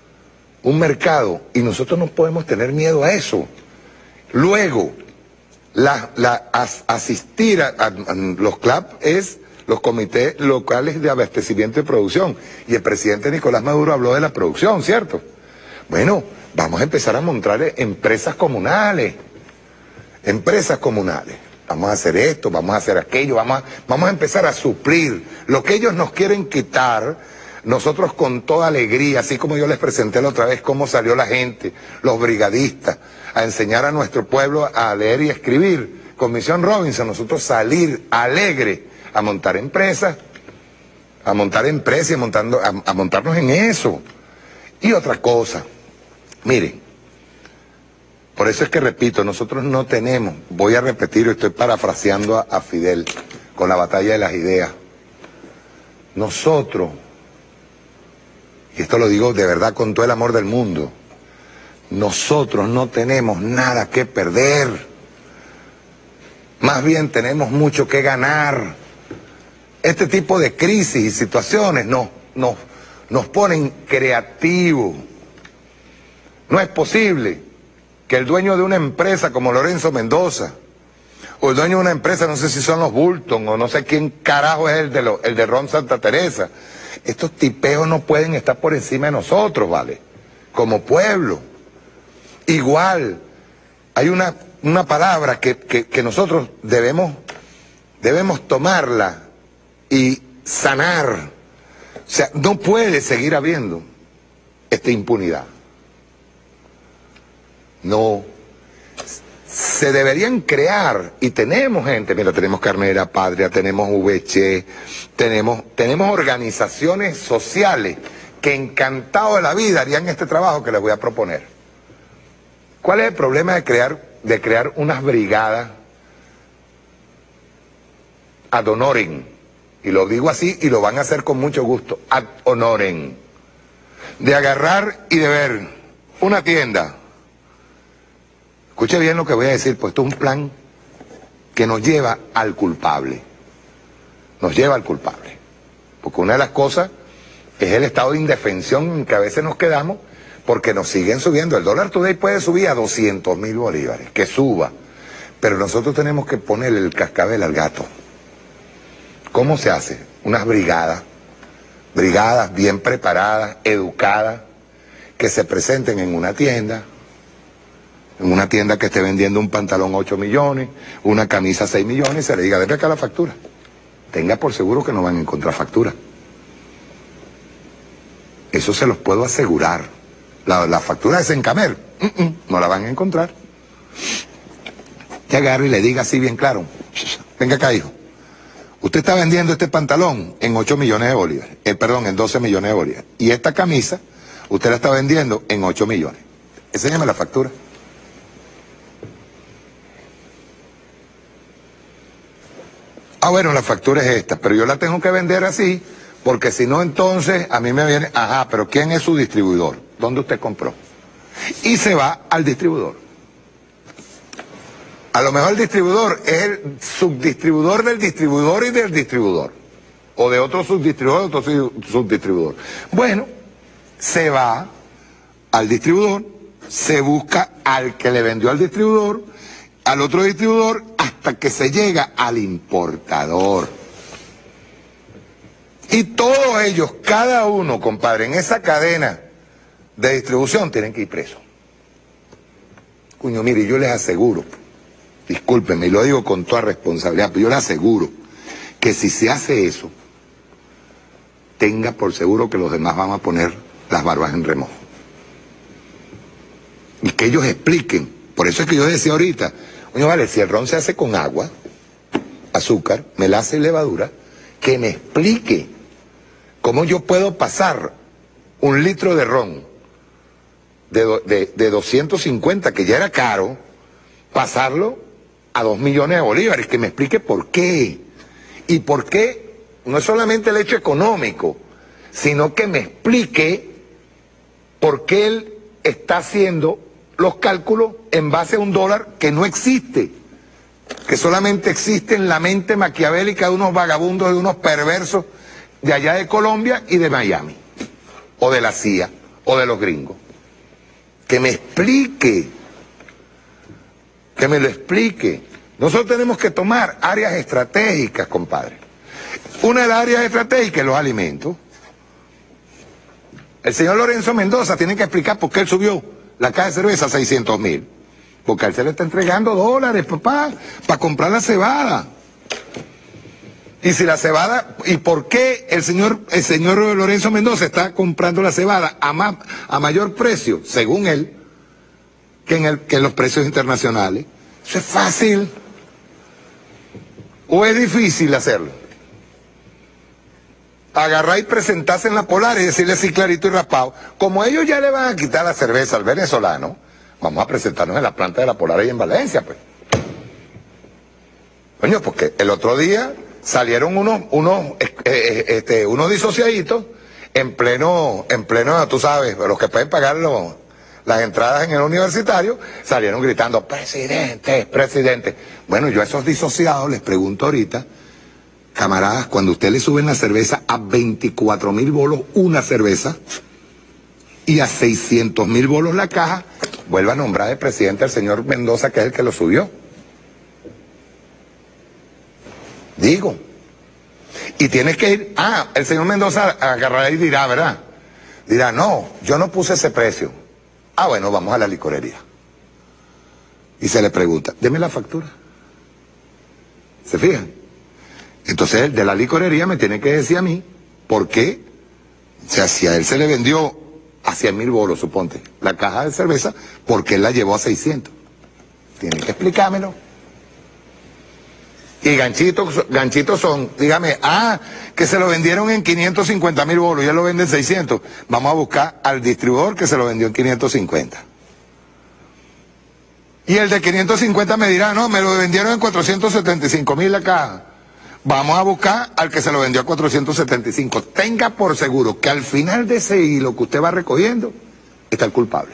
y nosotros no podemos tener miedo a eso. Luego, asistir a los CLAP es los comités locales de abastecimiento y producción. Y el presidente Nicolás Maduro habló de la producción, ¿cierto? Bueno, vamos a empezar a montar empresas comunales. Vamos a hacer esto, vamos a hacer aquello, vamos a empezar a suplir lo que ellos nos quieren quitar. Nosotros con toda alegría, así como yo les presenté la otra vez cómo salió la gente, los brigadistas, a enseñar a nuestro pueblo a leer y escribir. Con Misión Robinson, nosotros salir alegre a montar empresas y a montarnos en eso. Y otra cosa, miren, por eso es que repito, nosotros no tenemos, voy a repetir, estoy parafraseando a Fidel con la batalla de las ideas. Nosotros, y esto lo digo de verdad con todo el amor del mundo, nosotros no tenemos nada que perder. Más bien tenemos mucho que ganar. Este tipo de crisis y situaciones nos ponen creativos. No es posible que el dueño de una empresa como Lorenzo Mendoza, o el dueño de una empresa, no sé si son los Bulton, o no sé quién carajo es el de Ron Santa Teresa, estos tipeos no pueden estar por encima de nosotros, ¿vale? Como pueblo. Igual, hay una palabra que nosotros debemos tomarla y sanar. O sea, no puede seguir habiendo esta impunidad. No. Se deberían crear, y tenemos gente, mira, tenemos Carnera Patria, tenemos VC, tenemos organizaciones sociales que encantados de la vida harían este trabajo que les voy a proponer. ¿Cuál es el problema de crear unas brigadas ad honorem? Y lo digo así y lo van a hacer con mucho gusto, ad honorem. De agarrar y de ver una tienda. Escuche bien lo que voy a decir, pues esto es un plan que nos lleva al culpable. Nos lleva al culpable. Porque una de las cosas es el estado de indefensión en que a veces nos quedamos porque nos siguen subiendo. El dólar today puede subir a 200.000 bolívares, que suba. Pero nosotros tenemos que ponerle el cascabel al gato. ¿Cómo se hace? Unas brigadas bien preparadas, educadas, que se presenten en una tienda que esté vendiendo un pantalón 8 millones, una camisa 6 millones, y se le diga, debe acá la factura. Tenga por seguro que no van a encontrar factura. Eso se los puedo asegurar. La factura de Sencamer, no la van a encontrar. Que agarre y le diga así bien claro, venga acá, hijo. Usted está vendiendo este pantalón en 8 millones de bolívares, en 12 millones de bolívares. Y esta camisa, usted la está vendiendo en 8 millones. Enséñame la factura. Ah, bueno, la factura es esta, pero yo la tengo que vender así, porque si no, entonces a mí me viene, ajá, pero ¿quién es su distribuidor? ¿Dónde usted compró? Y se va al distribuidor. A lo mejor el distribuidor es el subdistribuidor del distribuidor y del distribuidor. O de otro subdistribuidor, otro subdistribuidor. Bueno, se va al distribuidor, se busca al que le vendió al distribuidor, al otro distribuidor, hasta que se llega al importador. Y todos ellos, cada uno, compadre, en esa cadena de distribución, tienen que ir presos. Coño, mire, yo les aseguro, discúlpenme, y lo digo con toda responsabilidad, pero yo les aseguro que si se hace eso, tenga por seguro que los demás van a poner las barbas en remojo. Y que ellos expliquen. Por eso es que yo decía ahorita, coño, vale, si el ron se hace con agua, azúcar, melaza y levadura, que me explique cómo yo puedo pasar un litro de ron de 250, que ya era caro, pasarlo a 2 millones de bolívares, que me explique por qué. Y por qué, no es solamente el hecho económico, sino que me explique por qué él está haciendo los cálculos en base a un dólar que no existe, que solamente existe en la mente maquiavélica de unos vagabundos, de unos perversos de allá de Colombia y de Miami. o de la CIA, o de los gringos. Que me explique, que me lo explique. Nosotros tenemos que tomar áreas estratégicas, compadre. Una de las áreas estratégicas es los alimentos. El señor Lorenzo Mendoza tiene que explicar por qué él subió la caja de cerveza a 600.000. Porque a él se le está entregando dólares, papá, para comprar la cebada. Y si la cebada, ¿y por qué el señor Lorenzo Mendoza está comprando la cebada a mayor precio, según él, que en los precios internacionales? Eso es fácil. ¿O es difícil hacerlo? Agarrar y presentarse en la Polar y decirle así clarito y raspado, como ellos ya le van a quitar la cerveza al venezolano, vamos a presentarnos en la planta de la Polar ahí en Valencia, pues. Coño, porque el otro día salieron unos disociaditos en pleno, tú sabes, los que pueden pagar las entradas en el universitario, salieron gritando, presidente, presidente. Bueno, yo a esos disociados les pregunto ahorita, camaradas, cuando usted le suben la cerveza a 24.000 bolos una cerveza y a 600.000 bolos la caja, vuelva a nombrar de presidente al señor Mendoza, que es el que lo subió. Digo. Y tienes que ir, el señor Mendoza agarrará y dirá, ¿verdad? Dirá, no, yo no puse ese precio. Bueno, vamos a la licorería. Y se le pregunta, deme la factura. ¿Se fijan? Entonces el de la licorería me tiene que decir a mí por qué, o sea, si a él se le vendió a 100.000 bolos, suponte, la caja de cerveza, ¿por qué él la llevó a 600? Tiene que explicármelo. Y ganchitos son, dígame, que se lo vendieron en 550.000 bolos, ya lo venden en 600. Vamos a buscar al distribuidor que se lo vendió en 550. Y el de 550 me dirá, no, me lo vendieron en 475.000 la caja. Vamos a buscar al que se lo vendió a 475. Tenga por seguro que al final de ese hilo que usted va recogiendo, está el culpable.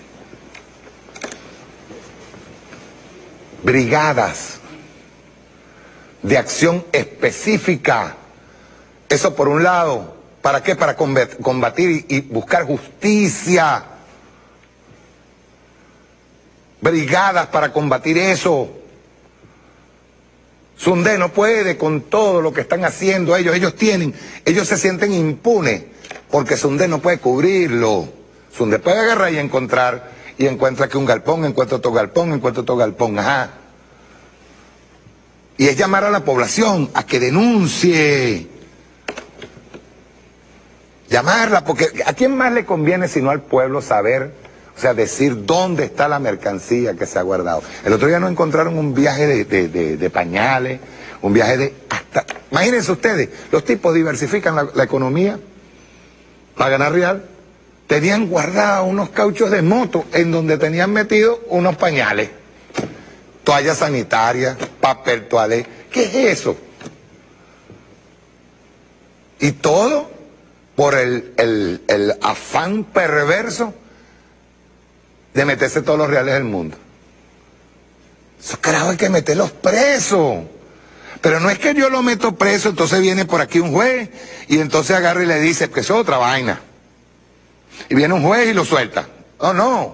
Brigadas de acción específica. Eso por un lado. ¿Para qué? Para combatir y buscar justicia. Brigadas para combatir eso. Sundé no puede con todo lo que están haciendo ellos. Ellos se sienten impunes porque Sundé no puede cubrirlo. Sundé puede agarrar y encuentra que un galpón, encuentra otro galpón, ajá. Y es llamar a la población a que denuncie. Llamarla, porque ¿a quién más le conviene sino al pueblo saber, o sea, decir dónde está la mercancía que se ha guardado? El otro día nos encontraron un viaje de pañales, un viaje imagínense ustedes, los tipos diversifican la economía para ganar real. Tenían guardados unos cauchos de moto en donde tenían metidos unos pañales. Toallas sanitarias, papel toalé. ¿Qué es eso? Y todo por el afán perverso de meterse todos los reales del mundo. Esos carajos hay que meterlos presos. Pero no es que yo lo meto preso, entonces viene por aquí un juez y entonces agarra y le dice que eso es otra vaina. Y viene un juez y lo suelta. No.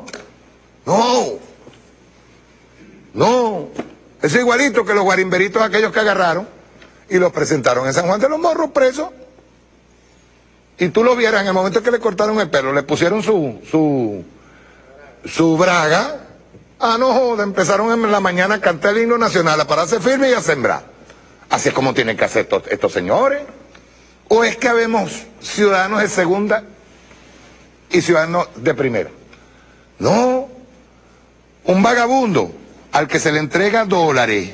Eso es igualito que los guarimberitos aquellos que agarraron y los presentaron en San Juan de los Morros presos. Y tú lo vieras en el momento que le cortaron el pelo, le pusieron su braga. No joda, empezaron en la mañana a cantar el himno nacional, a pararse firme y a sembrar. Así es como tienen que hacer estos señores. ¿O es que habemos ciudadanos de segunda y ciudadanos de primera? No. Un vagabundo al que se le entrega dólares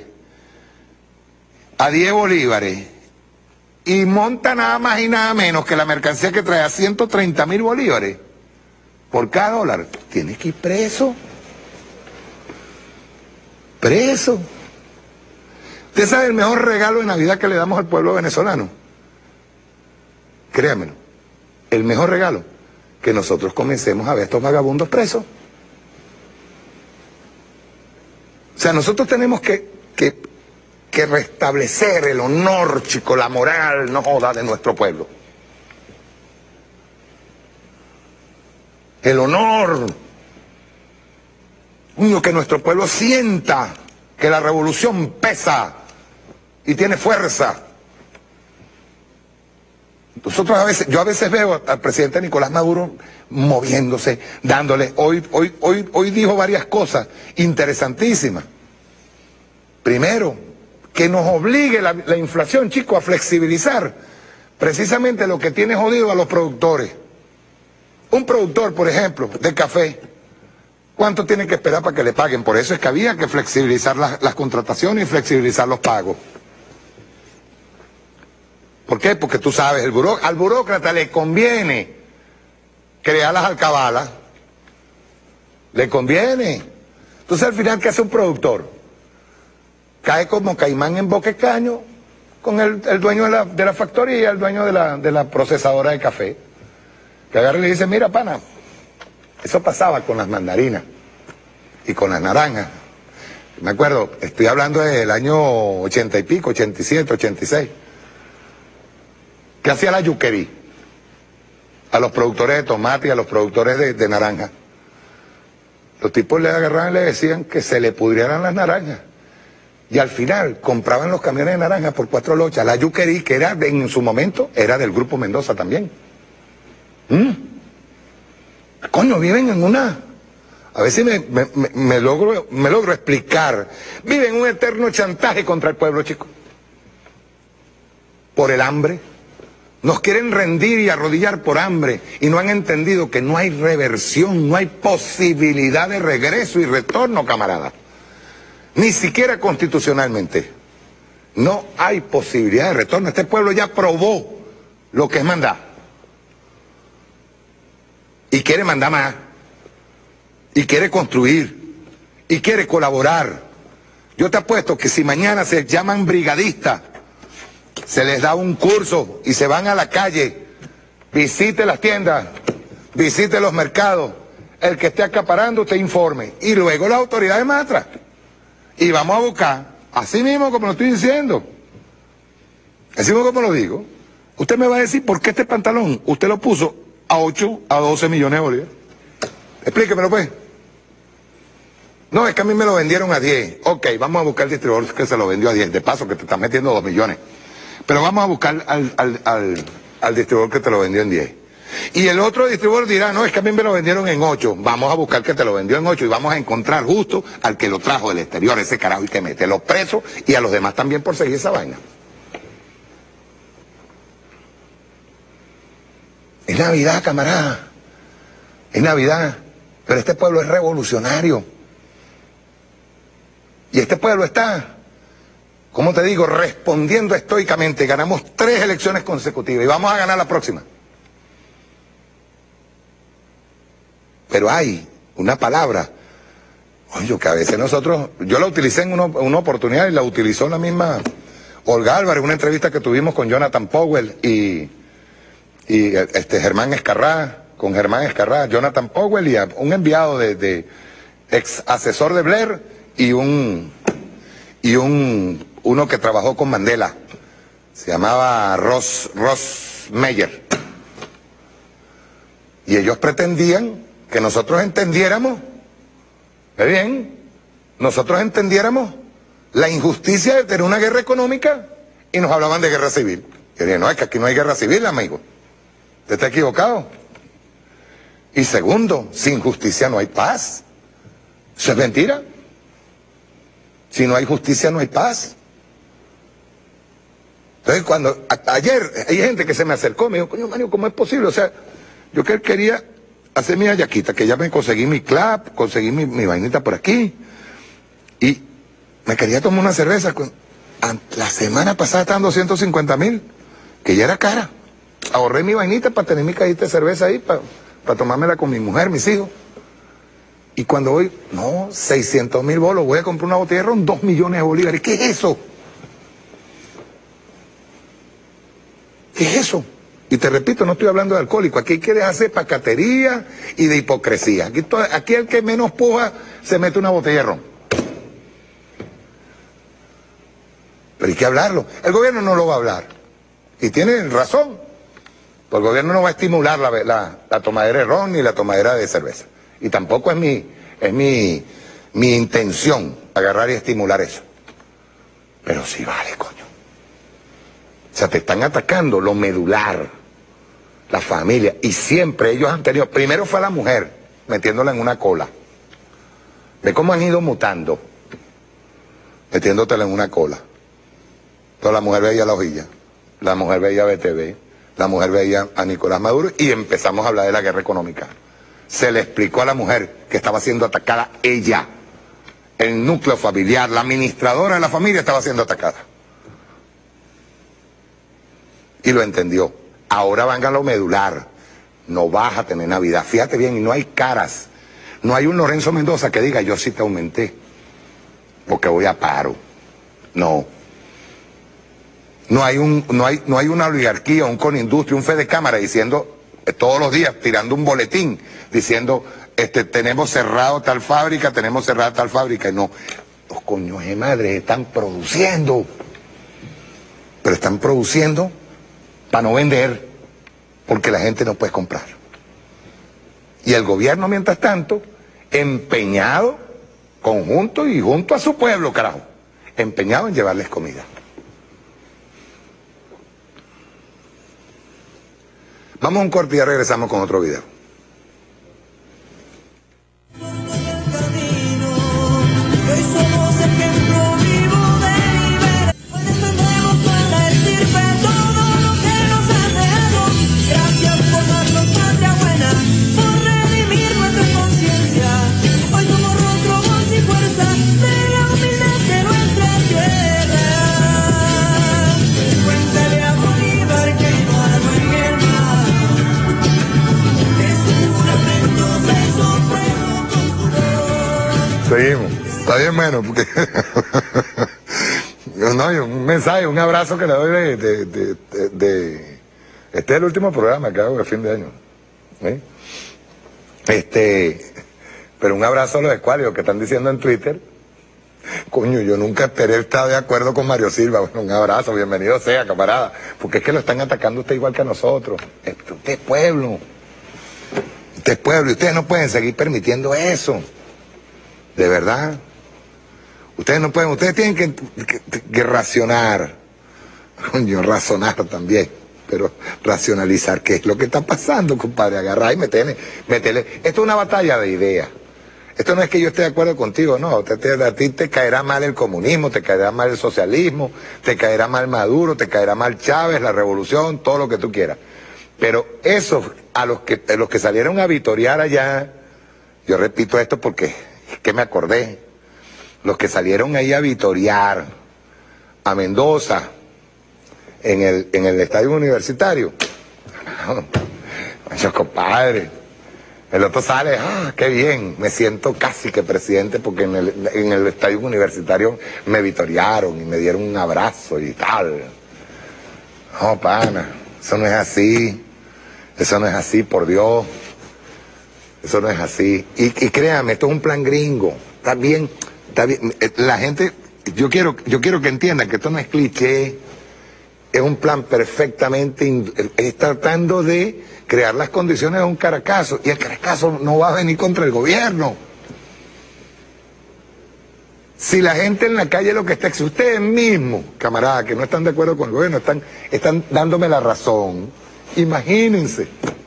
a 10 bolívares y monta nada más y nada menos que la mercancía que trae a 130.000 bolívares por cada dólar, tiene que ir preso. Preso. ¿Usted sabe el mejor regalo de Navidad que le damos al pueblo venezolano? Créamelo. El mejor regalo, que nosotros comencemos a ver a estos vagabundos presos. O sea, nosotros tenemos que restablecer el honor, chico, la moral, no joda, de nuestro pueblo. el honor. Que nuestro pueblo sienta que la revolución pesa y tiene fuerza. Yo a veces veo al presidente Nicolás Maduro moviéndose, dándole. Hoy dijo varias cosas interesantísimas. Primero, que nos obligue la inflación, chicos, a flexibilizar precisamente lo que tiene jodido a los productores. Un productor, por ejemplo, de café, ¿cuánto tiene que esperar para que le paguen? Por eso es que había que flexibilizar las contrataciones y flexibilizar los pagos. ¿Por qué? Porque tú sabes, al burócrata le conviene crear las alcabalas. Le conviene. Entonces al final, ¿qué hace un productor? Cae como caimán en boca de caño con el dueño de la factoría, el dueño de la procesadora de café. Que agarra y le dice, mira, pana, eso pasaba con las mandarinas y con las naranjas. Me acuerdo, estoy hablando del año 80 y pico, 87, 86. ¿Qué hacía la yuquerí? A los productores de tomate y a los productores de naranja. Los tipos le agarraban y le decían que se le pudrieran las naranjas. Y al final compraban los camiones de naranja por 4 lochas. La yuquerí, que era en su momento, era del Grupo Mendoza también. Coño, viven en una... A ver si me logro explicar. Viven un eterno chantaje contra el pueblo, chicos. Por el hambre. Nos quieren rendir y arrodillar por hambre y no han entendido que no hay reversión, no hay posibilidad de regreso y retorno, camarada. Ni siquiera constitucionalmente. No hay posibilidad de retorno. Este pueblo ya probó lo que es mandar. Y quiere mandar más. Y quiere construir. Y quiere colaborar. Yo te apuesto que si mañana se llaman brigadistas, se les da un curso y se van a la calle, visite las tiendas, visite los mercados, el que esté acaparando usted informe, y luego las autoridades matras. Y vamos a buscar, así mismo como lo estoy diciendo, así mismo como lo digo, usted me va a decir por qué este pantalón usted lo puso a 8 a 12 millones de bolívares. Explíquemelo pues. No, es que a mí me lo vendieron a 10. Ok, vamos a buscar el distribuidor que se lo vendió a 10, de paso que te están metiendo 2 millones. Pero vamos a buscar al distribuidor que te lo vendió en 10. Y el otro distribuidor dirá, no, es que a mí me lo vendieron en 8. Vamos a buscar que te lo vendió en 8 y vamos a encontrar justo al que lo trajo del exterior, ese carajo, y que mételo preso y a los demás también por seguir esa vaina. Es Navidad, camarada. Es Navidad. Pero este pueblo es revolucionario. Y este pueblo está... ¿Cómo te digo? Respondiendo estoicamente. Ganamos 3 elecciones consecutivas y vamos a ganar la próxima. Pero hay una palabra, oye, que a veces nosotros, yo la utilicé en una oportunidad y la utilizó la misma Olga Álvarez, una entrevista que tuvimos con Jonathan Powell y Germán Escarrá, con Germán Escarrá, Jonathan Powell y un enviado de ex asesor de Blair y uno que trabajó con Mandela, se llamaba Ross Meyer. Y ellos pretendían que nosotros entendiéramos, ¿ve bien? Nosotros entendiéramos la injusticia de tener una guerra económica y nos hablaban de guerra civil. Yo dije, no, es que aquí no hay guerra civil, amigo. Usted está equivocado. Y segundo, sin justicia no hay paz. Eso es mentira. Si no hay justicia no hay paz. Entonces cuando ayer hay gente que se me acercó, me dijo, coño Mario, ¿cómo es posible? O sea, yo quería hacer mi hallaquita, que ya me conseguí mi clap, conseguí mi vainita por aquí, y me quería tomar una cerveza. La semana pasada estaban 250.000, que ya era cara. Ahorré mi vainita para tener mi cajita de cerveza ahí, para tomármela con mi mujer, mis hijos. Y cuando voy, no, 600.000 bolos, voy a comprar una botella de ron, 2 millones de bolívares. ¿Qué es eso? ¿Qué es eso? Y te repito, no estoy hablando de alcohólico. Aquí hay que dejarse pacatería y de hipocresía. Aquí el que menos puja se mete una botella de ron. Pero hay que hablarlo. El gobierno no lo va a hablar. Y tiene razón. Pues el gobierno no va a estimular la tomadera de ron ni la tomadera de cerveza. Y tampoco es mi intención agarrar y estimular eso. Pero sí vale, coño. O sea, te están atacando lo medular, la familia. Y siempre ellos han tenido, primero fue a la mujer, metiéndola en una cola. Ve cómo han ido mutando, metiéndotela en una cola. Entonces la mujer veía La Hojilla, la mujer veía BTV, la mujer veía a Nicolás Maduro y empezamos a hablar de la guerra económica. Se le explicó a la mujer que estaba siendo atacada ella, el núcleo familiar, la administradora de la familia estaba siendo atacada. Y lo entendió. Ahora van a lo medular. No vas a tener Navidad. Fíjate bien, y no hay caras. No hay un Lorenzo Mendoza que diga, yo sí te aumenté, porque voy a paro. No. No hay una oligarquía, un Conindustria, un Fedecámara diciendo, todos los días, tirando un boletín, diciendo, tenemos cerrado tal fábrica, tenemos cerrada tal fábrica. Y no, los coños de madre están produciendo. Pero están produciendo para no vender, porque la gente no puede comprar. Y el gobierno, mientras tanto, empeñado, conjunto y junto a su pueblo, carajo, empeñado en llevarles comida. Vamos a un corte y ya regresamos con otro video. Seguimos. Está bien, bueno, porque no, un mensaje, un abrazo que le doy este es el último programa que hago de fin de año. Pero un abrazo a los escuálidos que están diciendo en Twitter. Coño, yo nunca esperé estar de acuerdo con Mario Silva. Bueno, un abrazo, bienvenido sea, camarada. Porque es que lo están atacando usted igual que a nosotros. Usted es pueblo. Usted es pueblo y ustedes no pueden seguir permitiendo eso. De verdad. Ustedes no pueden, ustedes tienen que racionar. Coño, razonar también. Pero racionalizar qué es lo que está pasando, compadre. Agarrar y meterle. Esto es una batalla de ideas. Esto no es que yo esté de acuerdo contigo, no. A ti te caerá mal el comunismo, te caerá mal el socialismo, te caerá mal Maduro, te caerá mal Chávez, la revolución, todo lo que tú quieras. Pero esos, a los que salieron a vitorear allá, yo repito esto porque es que me acordé, los que salieron ahí a vitorear a Mendoza en el estadio universitario, no, compadre, el otro sale, qué bien, me siento casi que presidente porque en el estadio universitario me vitorearon y me dieron un abrazo y tal. No, pana, eso no es así, por Dios. Eso no es así. Y créame, esto es un plan gringo. Está bien. La gente, yo quiero que entiendan que esto no es cliché. Es un plan perfectamente, es tratando de crear las condiciones de un Caracazo. Y el Caracazo no va a venir contra el gobierno. Si la gente en la calle lo que está, si ustedes mismos, camaradas, que no están de acuerdo con el gobierno, están dándome la razón, imagínense.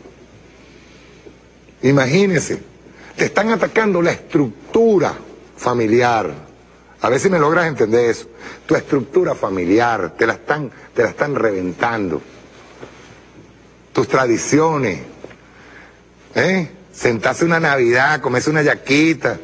Imagínense, te están atacando la estructura familiar. A ver si me logras entender eso. Tu estructura familiar, te la están reventando. Tus tradiciones. Sentarse una Navidad, comerse una yaquita.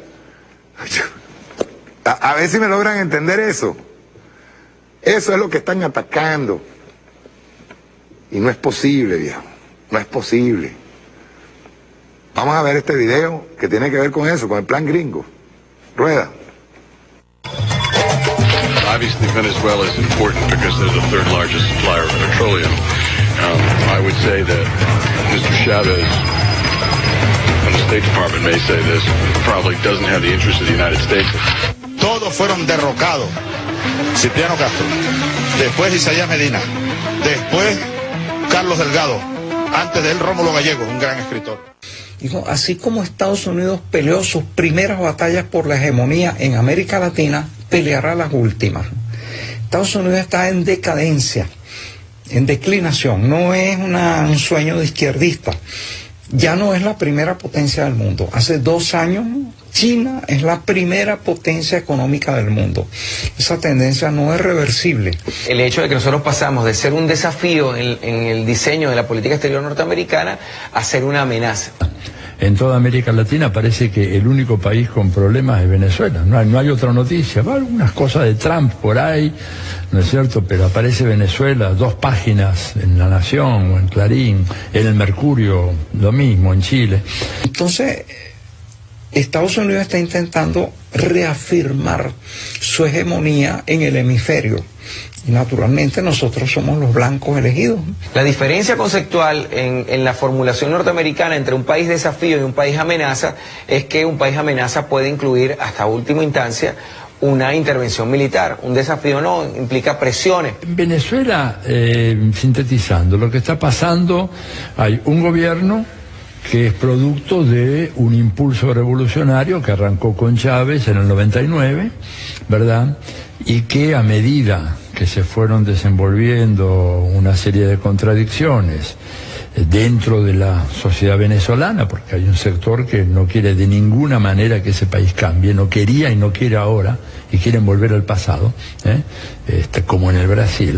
A ver si me logran entender eso. Eso es lo que están atacando. Y no es posible, viejo. No es posible. Vamos a ver este video que tiene que ver con eso, con el plan gringo. Rueda. Obviously, Venezuela is important because they're the third largest supplier of petroleum. I would say that Mr. Chavez, and the State Department may say this, probably doesn't have the interest of the United States. Todos fueron derrocados. Cipriano Castro, después Isaías Medina, después Carlos Delgado, Antes de él, Rómulo Gallegos, un gran escritor. Dijo, así como Estados Unidos peleó sus primeras batallas por la hegemonía en América Latina, peleará las últimas. Estados Unidos está en decadencia, en declinación, no es un sueño de izquierdista. Ya no es la primera potencia del mundo. Hace 2 años China es la primera potencia económica del mundo. Esa tendencia no es reversible. El hecho de que nosotros pasamos de ser un desafío en el diseño de la política exterior norteamericana a ser una amenaza. En toda América Latina parece que el único país con problemas es Venezuela. No hay otra noticia. Va algunas cosas de Trump por ahí, ¿no es cierto? Pero aparece Venezuela, 2 páginas en La Nación o en Clarín, en el Mercurio, lo mismo, en Chile. Entonces, Estados Unidos está intentando reafirmar su hegemonía en el hemisferio. Y naturalmente nosotros somos los blancos elegidos. La diferencia conceptual en la formulación norteamericana entre un país desafío y un país amenaza es que un país amenaza puede incluir hasta última instancia una intervención militar. Un desafío no, implica presiones. En Venezuela, sintetizando, lo que está pasando, hay un gobierno que es producto de un impulso revolucionario que arrancó con Chávez en el 99, ¿verdad? Y que a medida que se fueron desenvolviendo una serie de contradicciones dentro de la sociedad venezolana, porque hay un sector que no quiere de ninguna manera que ese país cambie, no quería y no quiere ahora, y quieren volver al pasado, como en el Brasil,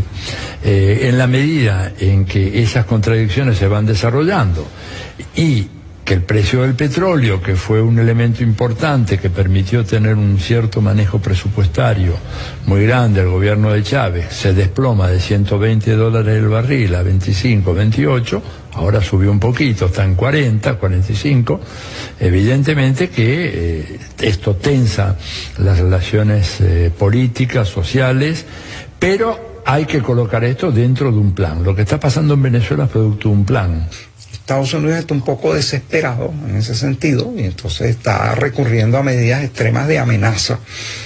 en la medida en que esas contradicciones se van desarrollando y que el precio del petróleo, que fue un elemento importante que permitió tener un cierto manejo presupuestario muy grande al gobierno de Chávez, se desploma de $120 el barril a 25, 28, ahora subió un poquito, está en 40, 45, evidentemente que esto tensa las relaciones políticas, sociales, pero hay que colocar esto dentro de un plan. Lo que está pasando en Venezuela es producto de un plan. Estados Unidos está un poco desesperado en ese sentido y entonces está recurriendo a medidas extremas de amenaza.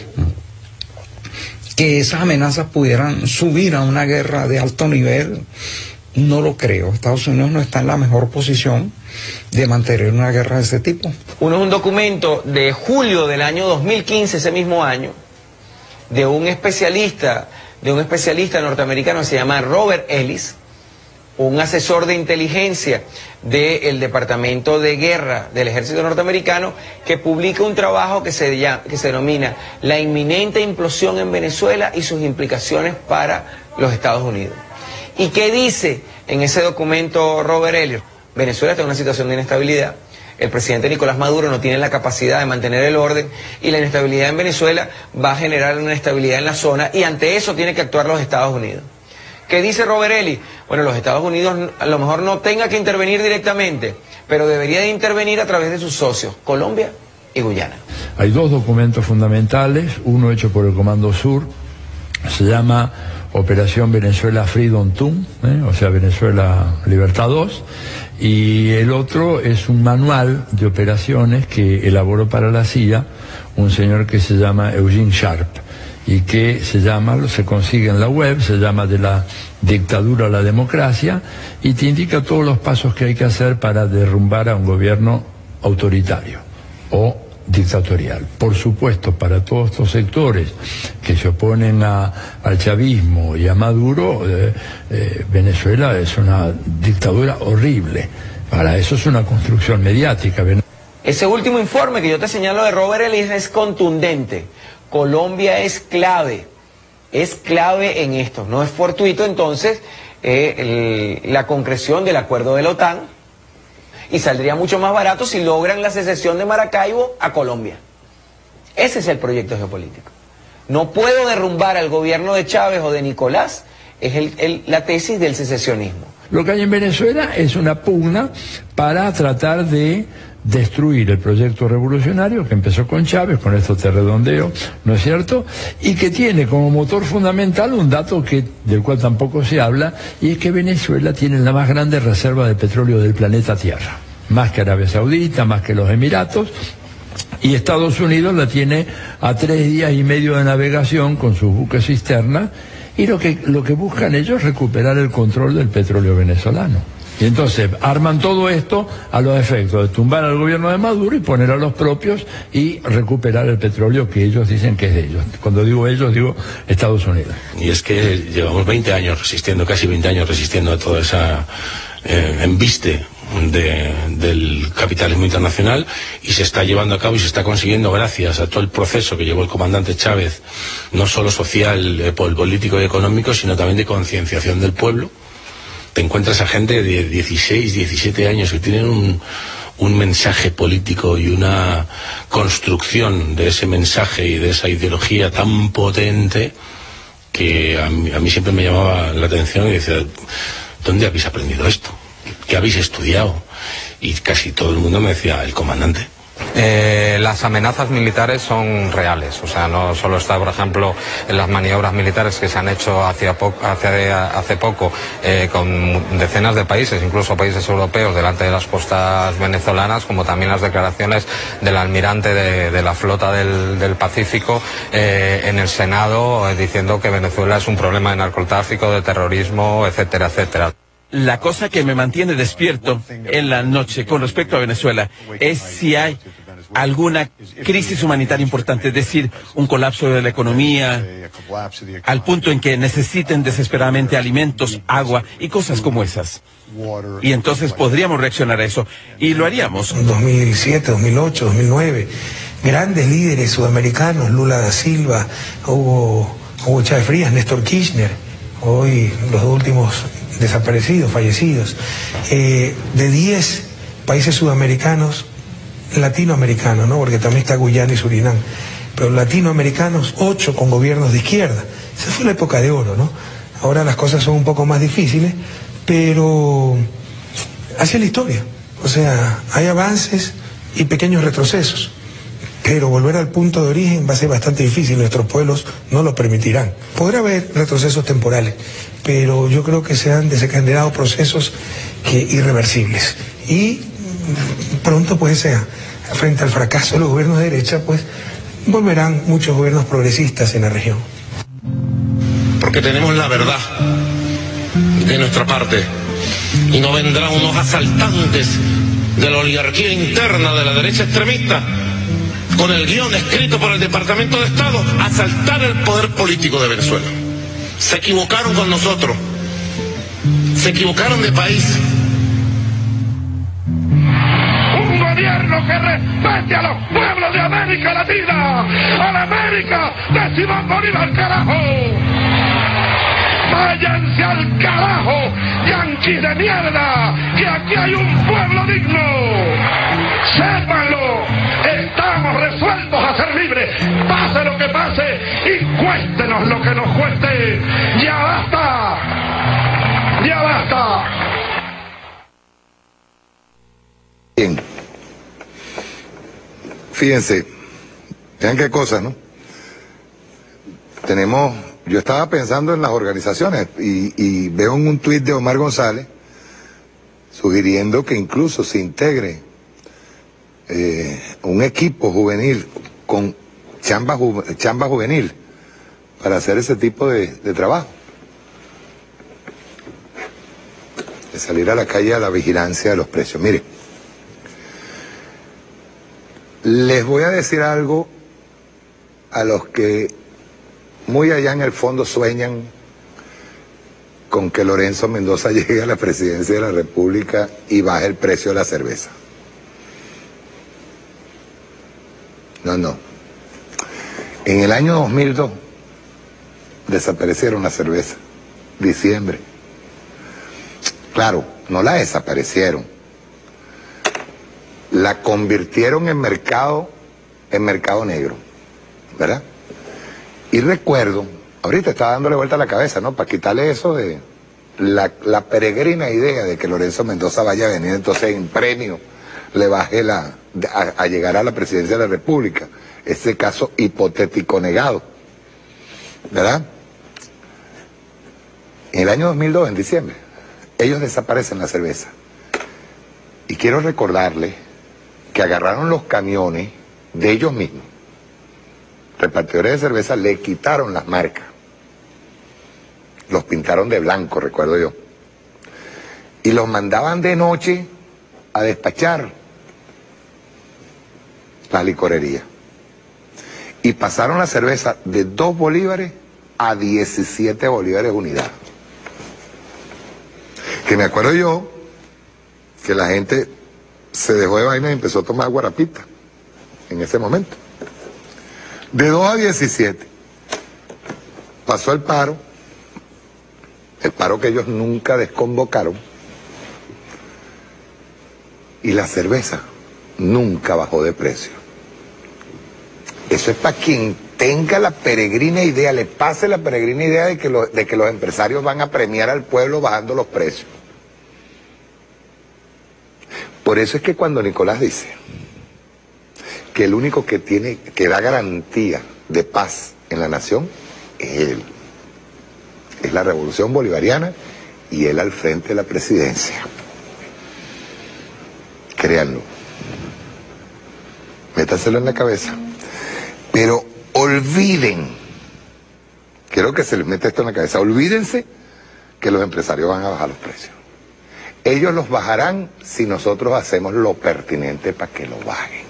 Que esas amenazas pudieran subir a una guerra de alto nivel, no lo creo. Estados Unidos no está en la mejor posición de mantener una guerra de ese tipo. Uno es un documento de julio del año 2015, ese mismo año, de un especialista norteamericano que se llama Robert Ellis, un asesor de inteligencia del Departamento de Guerra del Ejército Norteamericano, que publica un trabajo que se denomina La inminente implosión en Venezuela y sus implicaciones para los Estados Unidos. ¿Y qué dice en ese documento Robert Ellis? Venezuela está en una situación de inestabilidad. El presidente Nicolás Maduro no tiene la capacidad de mantener el orden y la inestabilidad en Venezuela va a generar una inestabilidad en la zona y ante eso tiene que actuar los Estados Unidos. ¿Qué dice Robert Ellis? Bueno, los Estados Unidos a lo mejor no tenga que intervenir directamente, pero debería de intervenir a través de sus socios, Colombia y Guyana. Hay 2 documentos fundamentales, uno hecho por el Comando Sur, se llama Operación Venezuela Freedom 2, o sea, Venezuela Libertad 2, y el otro es un manual de operaciones que elaboró para la CIA un señor que se llama Eugene Sharp, y que se consigue en la web, se llama De la dictadura a la democracia, y te indica todos los pasos que hay que hacer para derrumbar a un gobierno autoritario o dictatorial. Por supuesto, para todos estos sectores que se oponen al chavismo y a Maduro, Venezuela es una dictadura horrible. Para eso es una construcción mediática. Ese último informe que yo te señalo de Robert Ellis es contundente. Colombia es clave en esto, no es fortuito entonces la concreción del acuerdo de la OTAN, y saldría mucho más barato si logran la secesión de Maracaibo a Colombia. Ese es el proyecto geopolítico. No puedo derrumbar al gobierno de Chávez o de Nicolás, es la tesis del secesionismo. Lo que hay en Venezuela es una pugna para tratar de destruir el proyecto revolucionario que empezó con Chávez, con esto te redondeo, ¿no es cierto? Y que tiene como motor fundamental un dato del cual tampoco se habla, y es que Venezuela tiene la más grande reserva de petróleo del planeta Tierra, más que Arabia Saudita, más que los Emiratos, y Estados Unidos la tiene a 3 días y medio de navegación con sus buques cisterna, y lo que buscan ellos es recuperar el control del petróleo venezolano. Y entonces arman todo esto a los efectos de tumbar al gobierno de Maduro y poner a los propios y recuperar el petróleo que ellos dicen que es de ellos. Cuando digo ellos, digo Estados Unidos. Y es que llevamos 20 años resistiendo, casi 20 años resistiendo a toda esa embiste del capitalismo internacional, y se está llevando a cabo y se está consiguiendo gracias a todo el proceso que llevó el comandante Chávez, no solo social, político y económico, sino también de concienciación del pueblo. Te encuentras a gente de 16, 17 años que tienen un mensaje político y una construcción de ese mensaje y de esa ideología tan potente que a mí siempre me llamaba la atención y decía, ¿dónde habéis aprendido esto? ¿Qué habéis estudiado? Y casi todo el mundo me decía, el comandante. Las amenazas militares son reales, o sea, no solo está, por ejemplo, en las maniobras militares que se han hecho hace poco con decenas de países, incluso países europeos, delante de las costas venezolanas, como también las declaraciones del almirante de la flota del Pacífico en el Senado, diciendo que Venezuela es un problema de narcotráfico, de terrorismo, etcétera, etcétera. La cosa que me mantiene despierto en la noche con respecto a Venezuela es si hay alguna crisis humanitaria importante, es decir, un colapso de la economía, al punto en que necesiten desesperadamente alimentos, agua y cosas como esas. Y entonces podríamos reaccionar a eso, y lo haríamos. En 2007, 2008, 2009, grandes líderes sudamericanos, Lula da Silva, Hugo Chávez Frías, Néstor Kirchner, hoy los últimos desaparecidos, fallecidos, de 10 países sudamericanos, latinoamericanos, ¿no? Porque también está Guyana y Surinam, pero latinoamericanos, 8 con gobiernos de izquierda. Esa fue la época de oro, ¿no? Ahora las cosas son un poco más difíciles, pero así es la historia. O sea, hay avances y pequeños retrocesos, pero volver al punto de origen va a ser bastante difícil, nuestros pueblos no lo permitirán. Podrá haber retrocesos temporales, pero yo creo que se han desencadenado procesos irreversibles. Y pronto, pues, frente al fracaso de los gobiernos de derecha, pues, volverán muchos gobiernos progresistas en la región. Porque tenemos la verdad de nuestra parte, y no vendrán unos asaltantes de la oligarquía interna de la derecha extremista con el guión escrito por el Departamento de Estado a asaltar el poder político de Venezuela. Se equivocaron con nosotros, se equivocaron de país. Un gobierno que respete a los pueblos de América Latina, a la América de Simón Bolívar, carajo. Váyanse al carajo, yanquis de mierda, que aquí hay un pueblo digno. Sépanlo, estamos resueltos a ser libres, pase lo que pase y cuéstenos lo que nos cueste. ¡Ya basta! ¡Ya basta! Bien. Fíjense, vean qué cosa, ¿no? Yo estaba pensando en las organizaciones y veo en un tuit de Omar González sugiriendo que incluso se integre un equipo juvenil con chamba juvenil para hacer ese tipo de trabajo. De salir a la calle a la vigilancia de los precios. Mire, les voy a decir algo a los que muy allá en el fondo sueñan con que Lorenzo Mendoza llegue a la presidencia de la República y baje el precio de la cerveza. No. En el año 2002 desaparecieron la cerveza. Diciembre. Claro, no la desaparecieron. La convirtieron en mercado negro, ¿verdad? Y recuerdo, ahorita estaba dándole vuelta a la cabeza, ¿no? Para quitarle eso de la peregrina idea de que Lorenzo Mendoza vaya a venir, entonces en premio le baje a llegar a la presidencia de la República. Ese caso hipotético negado, ¿verdad? En el año 2002, en diciembre, ellos desaparecen la cerveza. Y quiero recordarles que agarraron los camiones de ellos mismos, repartidores de cerveza, le quitaron las marcas, los pintaron de blanco, recuerdo yo, y los mandaban de noche a despachar las licorerías. Y pasaron la cerveza de 2 bolívares a 17 bolívares unidad. Que me acuerdo yo que la gente se dejó de vaina y empezó a tomar guarapita en ese momento. De 2 a 17 pasó el paro que ellos nunca desconvocaron, y la cerveza nunca bajó de precio. Eso es para quien tenga la peregrina idea, le pase la peregrina idea de que los empresarios van a premiar al pueblo bajando los precios. Por eso es que cuando Nicolás dice que el único que da garantía de paz en la nación es él, es la revolución bolivariana y él al frente de la presidencia. Créanlo, métaselo en la cabeza, pero olviden, quiero que se les meta esto en la cabeza, olvídense que los empresarios van a bajar los precios. Ellos los bajarán si nosotros hacemos lo pertinente para que lo bajen.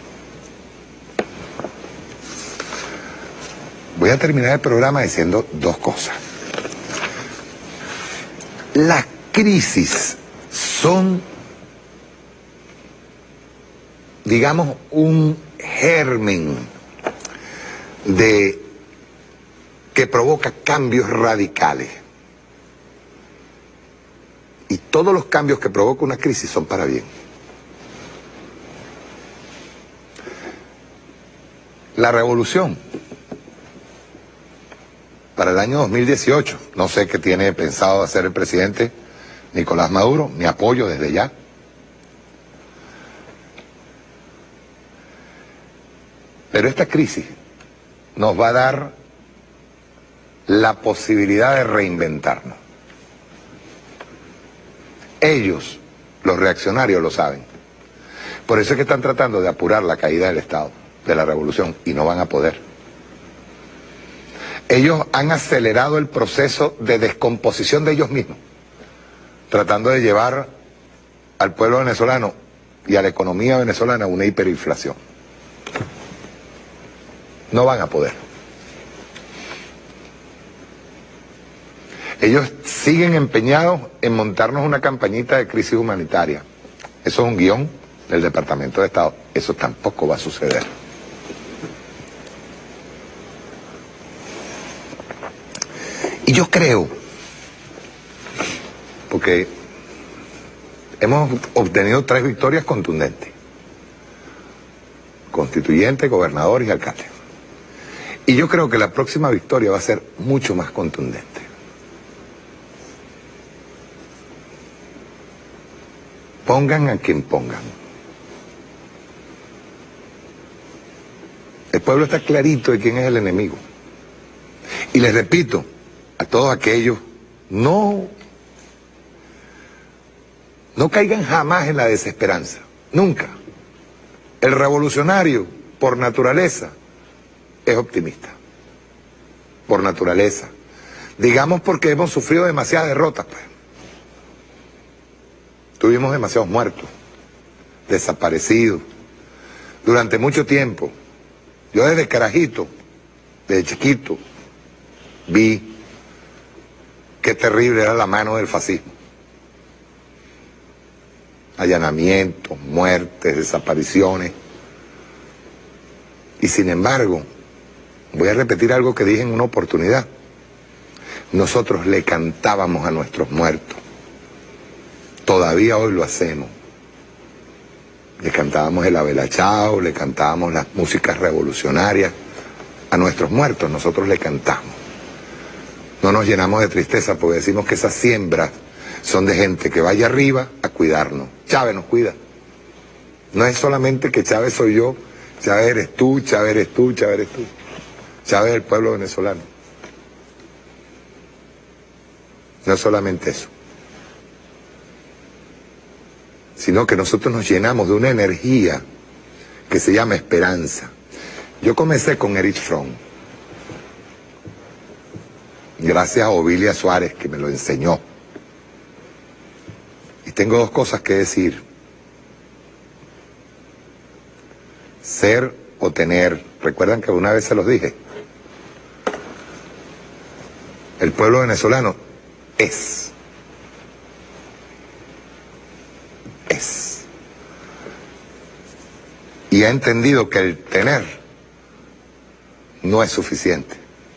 Voy a terminar el programa diciendo 2 cosas. Las crisis son, digamos, un germen que provoca cambios radicales. Y todos los cambios que provoca una crisis son para bien. La revolución para el año 2018, no sé qué tiene pensado hacer el presidente Nicolás Maduro, mi apoyo desde ya. Pero esta crisis nos va a dar la posibilidad de reinventarnos. Ellos, los reaccionarios, lo saben. Por eso es que están tratando de apurar la caída del Estado, de la revolución, y no van a poder. Ellos han acelerado el proceso de descomposición de ellos mismos, tratando de llevar al pueblo venezolano y a la economía venezolana una hiperinflación. No van a poder. Ellos siguen empeñados en montarnos una campañita de crisis humanitaria. Eso es un guión del Departamento de Estado. Eso tampoco va a suceder. Y yo creo, porque hemos obtenido 3 victorias contundentes: constituyente, gobernador y alcalde. Y yo creo que la próxima victoria va a ser mucho más contundente. Pongan a quien pongan. El pueblo está clarito de quién es el enemigo. Y les repito a todos aquellos, no caigan jamás en la desesperanza, nunca. El revolucionario, por naturaleza, es optimista, por naturaleza. Digamos porque hemos sufrido demasiadas derrotas, pues. Tuvimos demasiados muertos, desaparecidos, durante mucho tiempo. Yo desde carajito, desde chiquito, vi qué terrible era la mano del fascismo. Allanamientos, muertes, desapariciones. Y sin embargo, voy a repetir algo que dije en una oportunidad. Nosotros le cantábamos a nuestros muertos. Todavía hoy lo hacemos. Le cantábamos el Abelachao, le cantábamos las músicas revolucionarias. A nuestros muertos nosotros le cantamos. No nos llenamos de tristeza porque decimos que esas siembras son de gente que vaya arriba a cuidarnos. Chávez nos cuida. No es solamente que Chávez soy yo, Chávez eres tú, Chávez eres tú, Chávez eres tú. Chávez es el pueblo venezolano. No es solamente eso, sino que nosotros nos llenamos de una energía que se llama esperanza. Yo comencé con Erich Fromm, gracias a Ovilia Suárez, que me lo enseñó. Y tengo dos cosas que decir. Ser o tener. Recuerdan que una vez se los dije. El pueblo venezolano es. Es. Y ha entendido que el tener no es suficiente.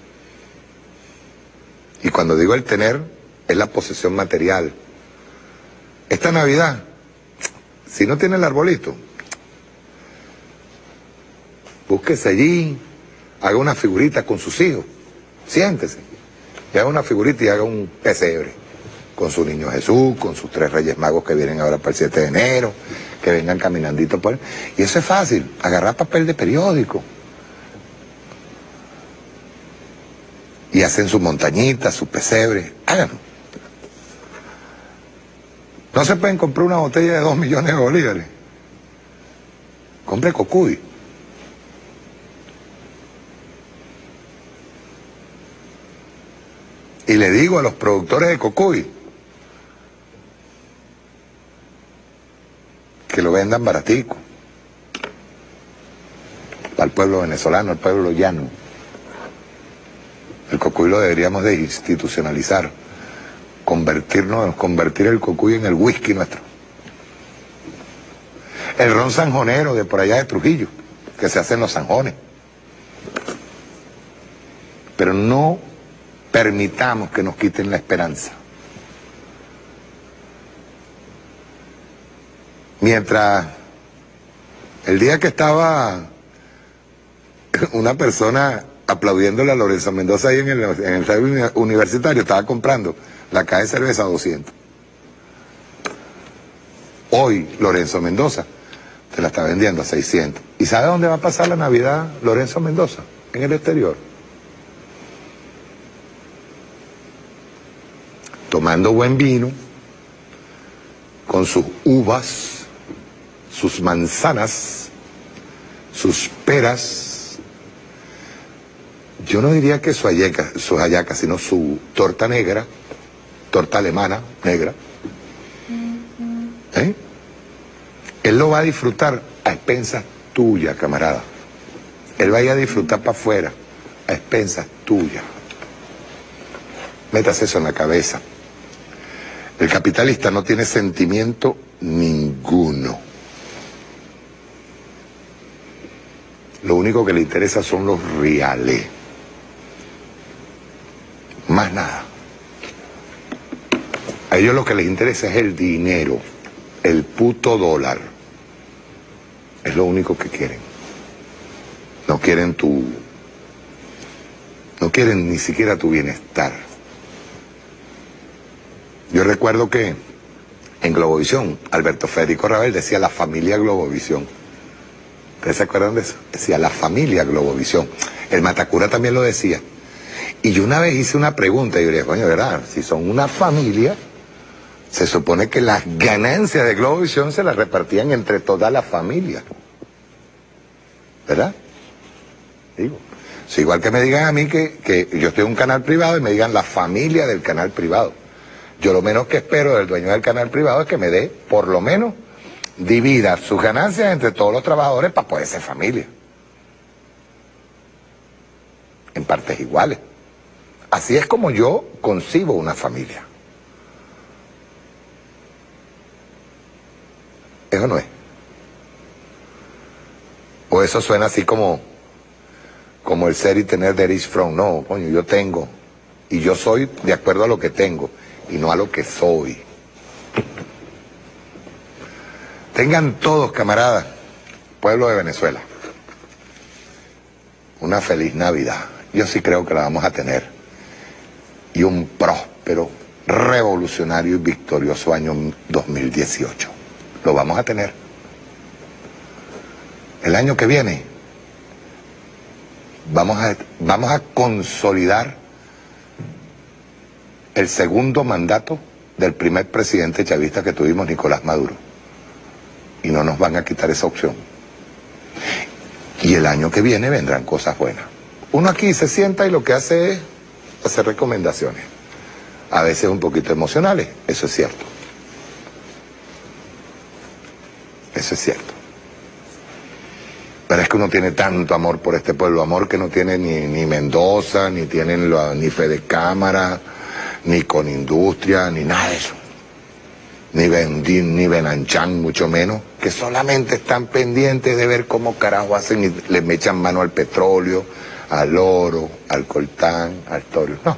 Y cuando digo el tener, es la posesión material. Esta Navidad, si no tiene el arbolito, búsquese allí, haga una figurita con sus hijos, siéntese, y haga una figurita y haga un pesebre, con su niño Jesús, con sus 3 Reyes Magos que vienen ahora para el 7 de enero, que vengan caminandito por ahí. Y eso es fácil, agarrar papel de periódico. Y hacen su montañita, su pesebre, háganlo. No se pueden comprar una botella de 2 millones de bolívares. Compre Cocuy. Y le digo a los productores de Cocuy que lo vendan baratico. Para el pueblo venezolano, el pueblo llano. El Cocuy lo deberíamos de institucionalizar. Convertir el Cocuy en el whisky nuestro. El ron sanjonero de por allá de Trujillo, que se hacen los sanjones. Pero no permitamos que nos quiten la esperanza. Mientras el día que estaba una persona aplaudiéndole a Lorenzo Mendoza ahí en el estadio universitario, estaba comprando la caja de cerveza a 200. Hoy Lorenzo Mendoza te la está vendiendo a 600. ¿Y sabe dónde va a pasar la Navidad Lorenzo Mendoza? En el exterior. Tomando buen vino, con sus uvas, sus manzanas, sus peras. Yo no diría que sus hallacas, sino su torta negra, torta alemana negra. ¿Eh? Él lo va a disfrutar a expensas tuyas, camarada. Él va a ir a disfrutar para afuera, a expensas tuyas. Métase eso en la cabeza. El capitalista no tiene sentimiento ninguno. Lo único que le interesa son los reales. Más nada. A ellos lo que les interesa es el dinero, el puto dólar. Es lo único que quieren. No quieren no quieren ni siquiera tu bienestar. Yo recuerdo que en Globovisión, Alberto Federico Ravel decía la familia Globovisión. ¿Ustedes se acuerdan de eso? Decía la familia Globovisión. El Matacura también lo decía. Y yo una vez hice una pregunta y yo dije, coño, ¿verdad? Si son una familia, se supone que las ganancias de Globovisión se las repartían entre toda la familia. ¿Verdad? Digo. Es igual que me digan a mí que yo estoy en un canal privado y me digan la familia del canal privado. Yo lo menos que espero del dueño del canal privado es que me dé, por lo menos, divida sus ganancias entre todos los trabajadores para poder ser familia. En partes iguales. Así es como yo concibo una familia. ¿Eso no es? O eso suena así como el ser y tener there is from. No, coño, yo tengo. Y yo soy de acuerdo a lo que tengo y no a lo que soy. Tengan todos, camaradas, pueblo de Venezuela, una feliz Navidad. Yo sí creo que la vamos a tener. Y un próspero, revolucionario y victorioso año 2018. Lo vamos a tener. El año que viene vamos a consolidar el segundo mandato del primer presidente chavista que tuvimos, Nicolás Maduro. Y no nos van a quitar esa opción. Y el año que viene vendrán cosas buenas. Uno aquí se sienta y lo que hace es hacer recomendaciones. A veces un poquito emocionales, eso es cierto. Eso es cierto. Pero es que uno tiene tanto amor por este pueblo, amor que no tiene ni Mendoza, ni tienen ni Fede Cámara, ni con industria, ni nada de eso. Ni Bendín, ni Benanchan, mucho menos, que solamente están pendientes de ver cómo carajo hacen y le echan mano al petróleo, al oro, al coltán, al torio. No.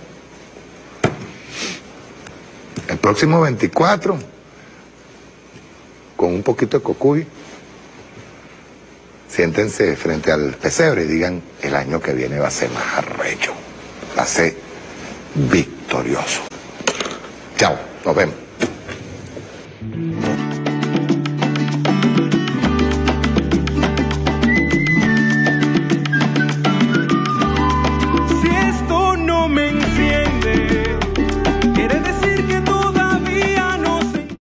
El próximo 24, con un poquito de cocuy, siéntense frente al pesebre y digan, el año que viene va a ser más arrecho, va a ser victorioso. Chao, nos vemos.